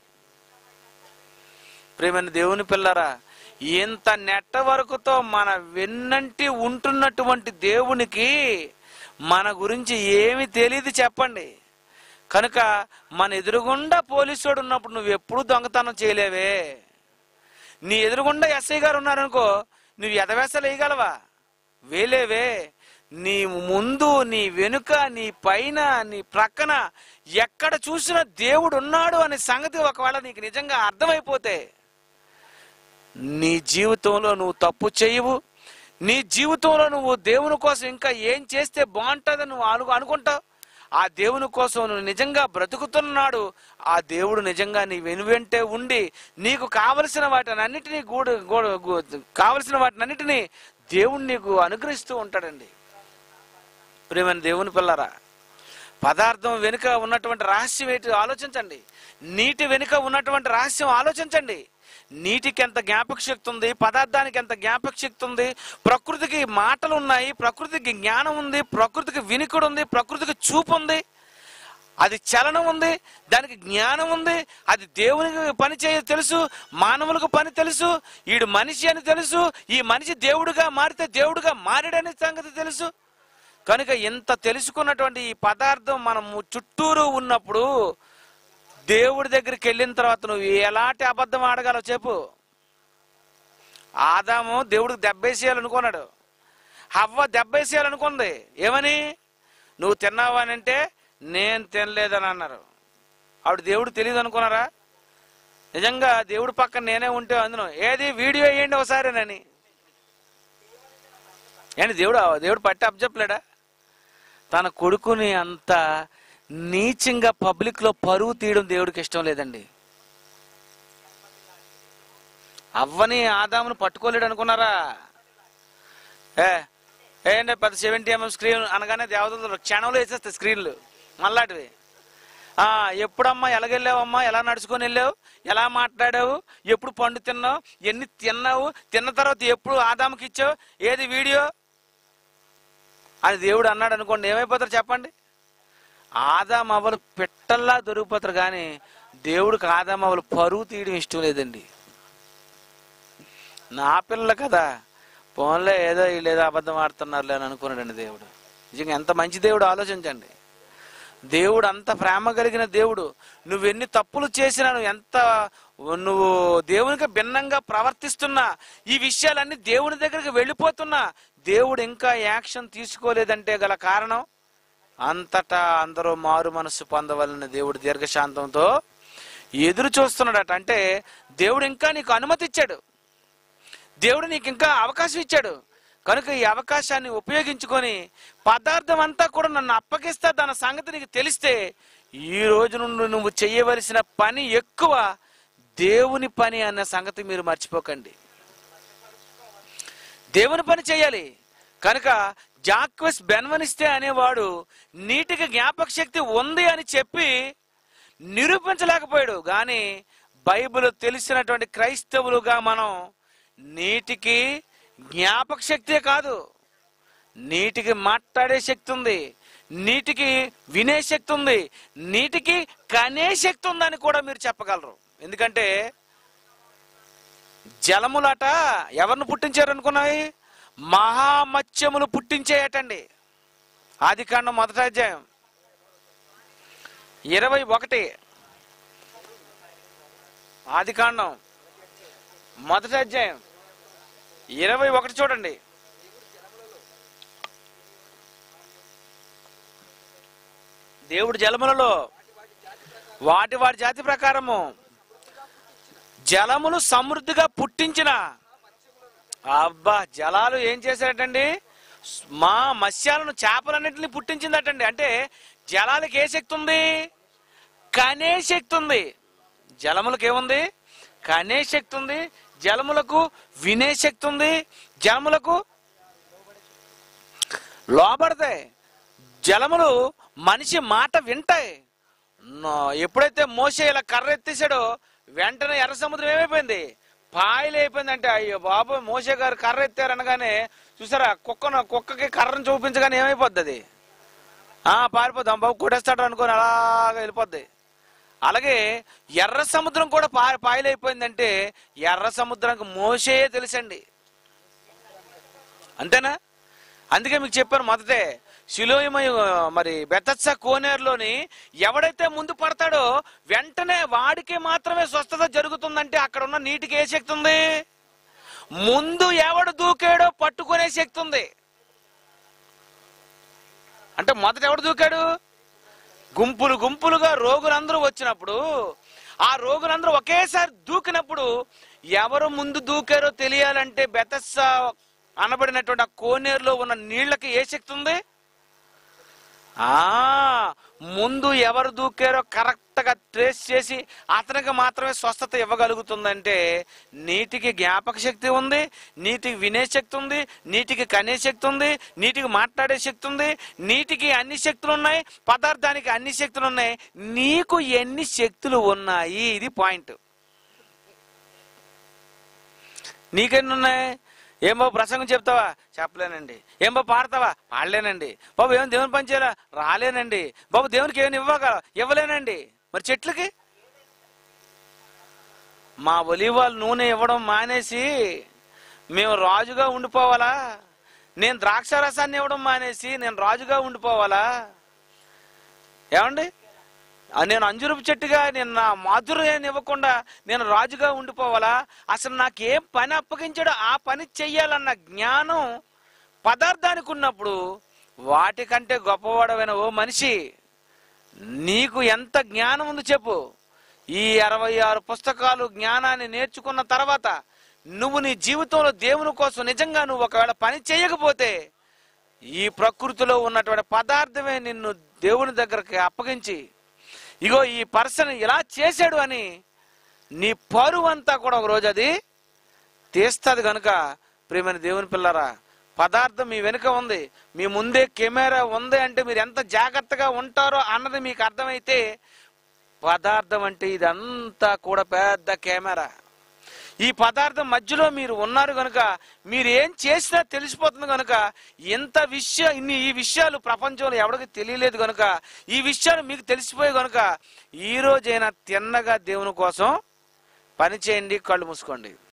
ప్రియమైన దేవుని పిల్లరా, ఇంత నెట్వర్క్తో మన వెన్నంటి ఉంటున్నటువంటి దేవునికి మన గురించి ఏమి తెలియదు చెప్పండి. కనుక మన ఎదురుగుండా పోలీసుడు ఉన్నప్పుడు నువ్వు ఎప్పుడు దొంగతనం చేయలేవే. నీ ఎదురుగుండా ఎస్ఐ గారు ఉన్నారనుకో, నువ్వు ఎదవేసలు వేయగలవా? వేలేవే. నీ ముందు, నీ వెనుక, నీ పైన, నీ ప్రక్కన ఎక్కడ చూసినా దేవుడు ఉన్నాడు అనే సంగతి ఒకవేళ నీకు నిజంగా అర్థమైపోతే, నీ జీవితంలో నువ్వు తప్పు చేయవు. నీ జీవితంలో నువ్వు దేవుని కోసం ఇంకా ఏం చేస్తే బాగుంటుందని నువ్వు అను అనుకుంటావు ఆ దేవుని కోసం నువ్వు నిజంగా బ్రతుకుతున్నాడు. ఆ దేవుడు నిజంగా నీ వెనువెంటే ఉండి నీకు కావలసిన వాటిని అన్నిటినీ గూడు కావలసిన వాటిని అన్నిటినీ దేవుడు నీకు అనుగ్రహిస్తూ ఉంటాడండి. ప్రియమైన దేవుని పిల్లరా, పదార్థం వెనుక ఉన్నటువంటి రహస్యం ఏంటి ఆలోచించండి. నీటి వెనుక ఉన్నటువంటి రహస్యం ఆలోచించండి. నీటికి ఎంత జ్ఞాపక శక్తి ఉంది, పదార్థానికి ఎంత జ్ఞాపక శక్తి ఉంది, ప్రకృతికి మాటలు ఉన్నాయి, ప్రకృతికి జ్ఞానం ఉంది, ప్రకృతికి వినికుడు ఉంది, ప్రకృతికి చూపు ఉంది, అది చలనం ఉంది, దానికి జ్ఞానం ఉంది, అది దేవునికి పని చేయ తెలుసు, మానవులకు పని తెలుసు, ఈడు మనిషి అని తెలుసు, ఈ మనిషి దేవుడుగా మారితే దేవుడుగా మారాడనే సంగతి తెలుసు. కనుక ఇంత తెలుసుకున్నటువంటి ఈ పదార్థం మనము చుట్టూరు ఉన్నప్పుడు దేవుడి దగ్గరికి వెళ్ళిన తర్వాత నువ్వు ఎలాంటి అబద్ధం ఆడగలవు చెప్పు. ఆదాము దేవుడికి దెబ్బేసేయాలనుకున్నాడు, హవ్వ దెబ్బేసేయాలనుకుంది. ఏమని? నువ్వు తిన్నావా అని అంటే నేను తినలేదని అన్నారు. ఆవిడ దేవుడు తెలియదు అనుకున్నారా? నిజంగా దేవుడి పక్కన నేనే ఉంటే అందును ఏది వీడియో వేయండి ఒకసారినని. ఏంటి దేవుడు దేవుడు పట్టి అప్పచెప్పలేడా? తన కొడుకుని అంత నీచంగా పబ్లిక్ లో పరువు తీయడం దేవుడికి ఇష్టం లేదండి. అవ్వని ఆదామును పట్టుకోలేడు అనుకున్నారా? ఏ ఏంటంటే పెద్ద సెవెంటీ ఎంఎం స్క్రీన్ అనగానే దేవతలు క్షణంలో వేసేస్తాయి స్క్రీన్లు మళ్ళాటివి. ఆ ఎప్పుడమ్మా ఎలాగెళ్ళావమ్మా, ఎలా నడుచుకొని వెళ్ళావు, ఎలా మాట్లాడావు, ఎప్పుడు పండు తిన్నావు, ఎన్ని తిన్నావు, తిన్న తర్వాత ఎప్పుడు ఆదాముకి ఇచ్చావు, ఏది వీడియో అని దేవుడు అన్నాడు అనుకోండి, ఏమైపోతారు చెప్పండి? ఆదామవ్వలు పెట్టల్లా దొరికిపోతారు. కానీ దేవుడికి ఆదామవ్వలు పరువు తీయడం ఇష్టం లేదండి. నా పిల్లలు కదా, ఫోన్లో ఏదో వీళ్ళు ఏదో అబద్ధం ఆడుతున్నారులే అని అనుకున్నాడండి దేవుడు. నిజంగా ఎంత మంచి దేవుడు ఆలోచించండి. దేవుడు అంత ప్రేమ కలిగిన దేవుడు. నువ్వెన్ని తప్పులు చేసినా, నువ్వు ఎంత నువ్వు దేవునికి భిన్నంగా ప్రవర్తిస్తున్నా, ఈ విషయాలన్నీ దేవుని దగ్గరికి వెళ్ళిపోతున్నా దేవుడు ఇంకా యాక్షన్ తీసుకోలేదంటే గల కారణం అంతటా అందరూ మారు మనస్సు పొందవలన దేవుడు దీర్ఘశాంతంతో ఎదురు చూస్తున్నాడట. అంటే దేవుడు ఇంకా నీకు అనుమతి ఇచ్చాడు, దేవుడు నీకు ఇంకా అవకాశం ఇచ్చాడు. కనుక ఈ అవకాశాన్ని ఉపయోగించుకొని పదార్థం అంతా కూడా నన్ను అప్పగిస్తా దాని సంగతి నీకు తెలిస్తే ఈ రోజు నుండి నువ్వు చేయవలసిన పని ఎక్కువ దేవుని పని అన్న సంగతి మీరు మర్చిపోకండి. దేవుని పని చేయాలి. కనుక జాక్వెస్ బెన్వనిస్తే అనేవాడు నీటికి జ్ఞాపక శక్తి ఉంది అని చెప్పి నిరూపించలేకపోయాడు. కానీ బైబిల్ తెలిసినటువంటి క్రైస్తవులుగా మనం నీటికి జ్ఞాపక శక్తే కాదు, నీటికి మాట్లాడే శక్తి ఉంది, నీటికి వినే శక్తి ఉంది, నీటికి కనే శక్తి ఉందని కూడా మీరు చెప్పగలరు. ఎందుకంటే జలములట ఎవరిని పుట్టించారు అనుకున్నాయి? మహామత్స్యములు పుట్టించేయటండి. ఆది కాండం మొదటి అధ్యాయం ఇరవై ఒకటి ఆది కాండం మొదటి అధ్యాయం ఇరవై ఒకటి చూడండి. దేవుడు జలములలో వాటి వాటి జాతి ప్రకారము జలములు సమృద్ధిగా పుట్టించిన, అబ్బా జలాలు ఏం చేశారటండి? మా మత్స్యాలను చేపలన్నింటినీ పుట్టించిందటండి. అంటే జలాలకు ఏ శక్తి ఉంది? కనే శక్తి ఉంది. జలములకు ఏముంది? కనే శక్తి ఉంది. జలములకు వినే శక్తి ఉంది. జలములకు లోబడతాయి. జలములు మనిషి మాట వింటాయి. ఎప్పుడైతే మోషే ఇలా కర్ర ఎత్తేసాడో వెంటనే ఎర్ర సముద్రం ఏమైపోయింది? పాయలు అయిపోయింది. అంటే అయ్యో బాబు మోషే గారు కర్ర ఎత్తారనగానే చూసారా, కుక్కను కుక్కకి కర్రను చూపించగానే ఏమైపోద్ది? అది ఆ పారిపోద్దాం బాబు కొట్టేస్తాడు అనుకొని అలాగా వెళ్ళిపోద్ది. అలాగే ఎర్ర సముద్రం కూడా పా పాయలైపోయిందంటే ఎర్ర సముద్రానికి మోషే తెలుసండి. అంతేనా? అందుకే మీకు చెప్పాను మొదటే, సిలోయమై మరి బెతత్సా కోనేరులోని ఎవడైతే ముందు పడతాడో వెంటనే వాడికి మాత్రమే స్వస్థత జరుగుతుందంటే అక్కడ ఉన్న నీటికి ఏ శక్తి ఉంది? ముందు ఎవడు దూకాడో పట్టుకునే శక్తి ఉంది. అంటే మొదట ఎవడు దూకాడు? గుంపులు గుంపులుగా రోగులందరూ వచ్చినప్పుడు ఆ రోగులందరూ ఒకేసారి దూకినప్పుడు ఎవరు ముందు దూకారో తెలియాలంటే బెతస్సా అనబడినటువంటి ఆ కోనేరులో ఉన్న నీళ్లకి ఏ శక్తి ఉంది? ఆ ముందు ఎవరు దూకారో కరెక్ట్ కరెక్ట్గా ట్రేస్ చేసి అతనికి మాత్రమే స్వస్థత ఇవ్వగలుగుతుందంటే నీటికి జ్ఞాపక శక్తి ఉంది, నీటికి వినే శక్తి ఉంది, నీటికి కనే శక్తి ఉంది, నీటికి మాట్లాడే శక్తి ఉంది, నీటికి అన్ని శక్తులు ఉన్నాయి, పదార్థానికి అన్ని శక్తులు ఉన్నాయి. నీకు ఎన్ని శక్తులు ఉన్నాయి? ఇది పాయింట్. నీకెన్ని ఉన్నాయి? ఏం బాబు ప్రసంగం చెప్తావా? చెప్పలేనండి. ఏం బాబు పాడతావా? పాడలేనండి. బాబు ఏమైనా దేవుని పని చేయాలా? రాలేనండి. బాబు దేవునికి ఏమైనా ఇవ్వగల? ఇవ్వలేనండి. మరి చెట్లకి మా ఒలివాల్ నూనె ఇవ్వడం మానేసి మేము రాజుగా ఉండిపోవాలా? నేను ద్రాక్ష రసాన్ని ఇవ్వడం మానేసి నేను రాజుగా ఉండిపోవాలా? ఏమండి, నేను అంజురపు చెట్టుగా నేను నా మాధుర్యాన్ని ఇవ్వకుండా నేను రాజుగా ఉండిపోవాలా? అసలు నాకేం పని అప్పగించాడో ఆ పని చెయ్యాలన్న జ్ఞానం పదార్థానికి ఉన్నప్పుడు వాటికంటే గొప్పవాడమైన ఓ మనిషి, నీకు ఎంత జ్ఞానం ఉంది చెప్పు. ఈ అరవై ఆరు పుస్తకాలు జ్ఞానాన్ని నేర్చుకున్న తర్వాత నువ్వు నీ జీవితంలో దేవుని కోసం నిజంగా నువ్వు ఒకవేళ పని చేయకపోతే ఈ ప్రకృతిలో ఉన్నటువంటి పదార్థమే నిన్ను దేవుని దగ్గరకి అప్పగించి, ఇగో ఈ పర్సన్ ఇలా చేశాడు అని నీ పరువు అంతా కూడా ఒక రోజు అది తీస్తుంది. కనుక ప్రియమైన దేవుని పిల్లరా, పదార్థం మీ వెనుక ఉంది, మీ ముందే కెమెరా ఉంది అంటే మీరు ఎంత జాగ్రత్తగా ఉంటారో అన్నది మీకు అర్థమైతే, పదార్థం అంటే ఇదంతా కూడా పెద్ద కెమెరా. ఈ పదార్థం మధ్యలో మీరు ఉన్నారు కనుక మీరు ఏం చేసినా తెలిసిపోతుంది. కనుక ఇంత విషయం ఇన్ని ఈ విషయాలు ప్రపంచంలో ఎవరికి తెలియలేదు కనుక ఈ విషయాలు మీకు తెలిసిపోయాయి కనుక ఈ రోజైనా తిన్నగా దేవుని కోసం పని చేయండి, కళ్ళు మూసుకోండి.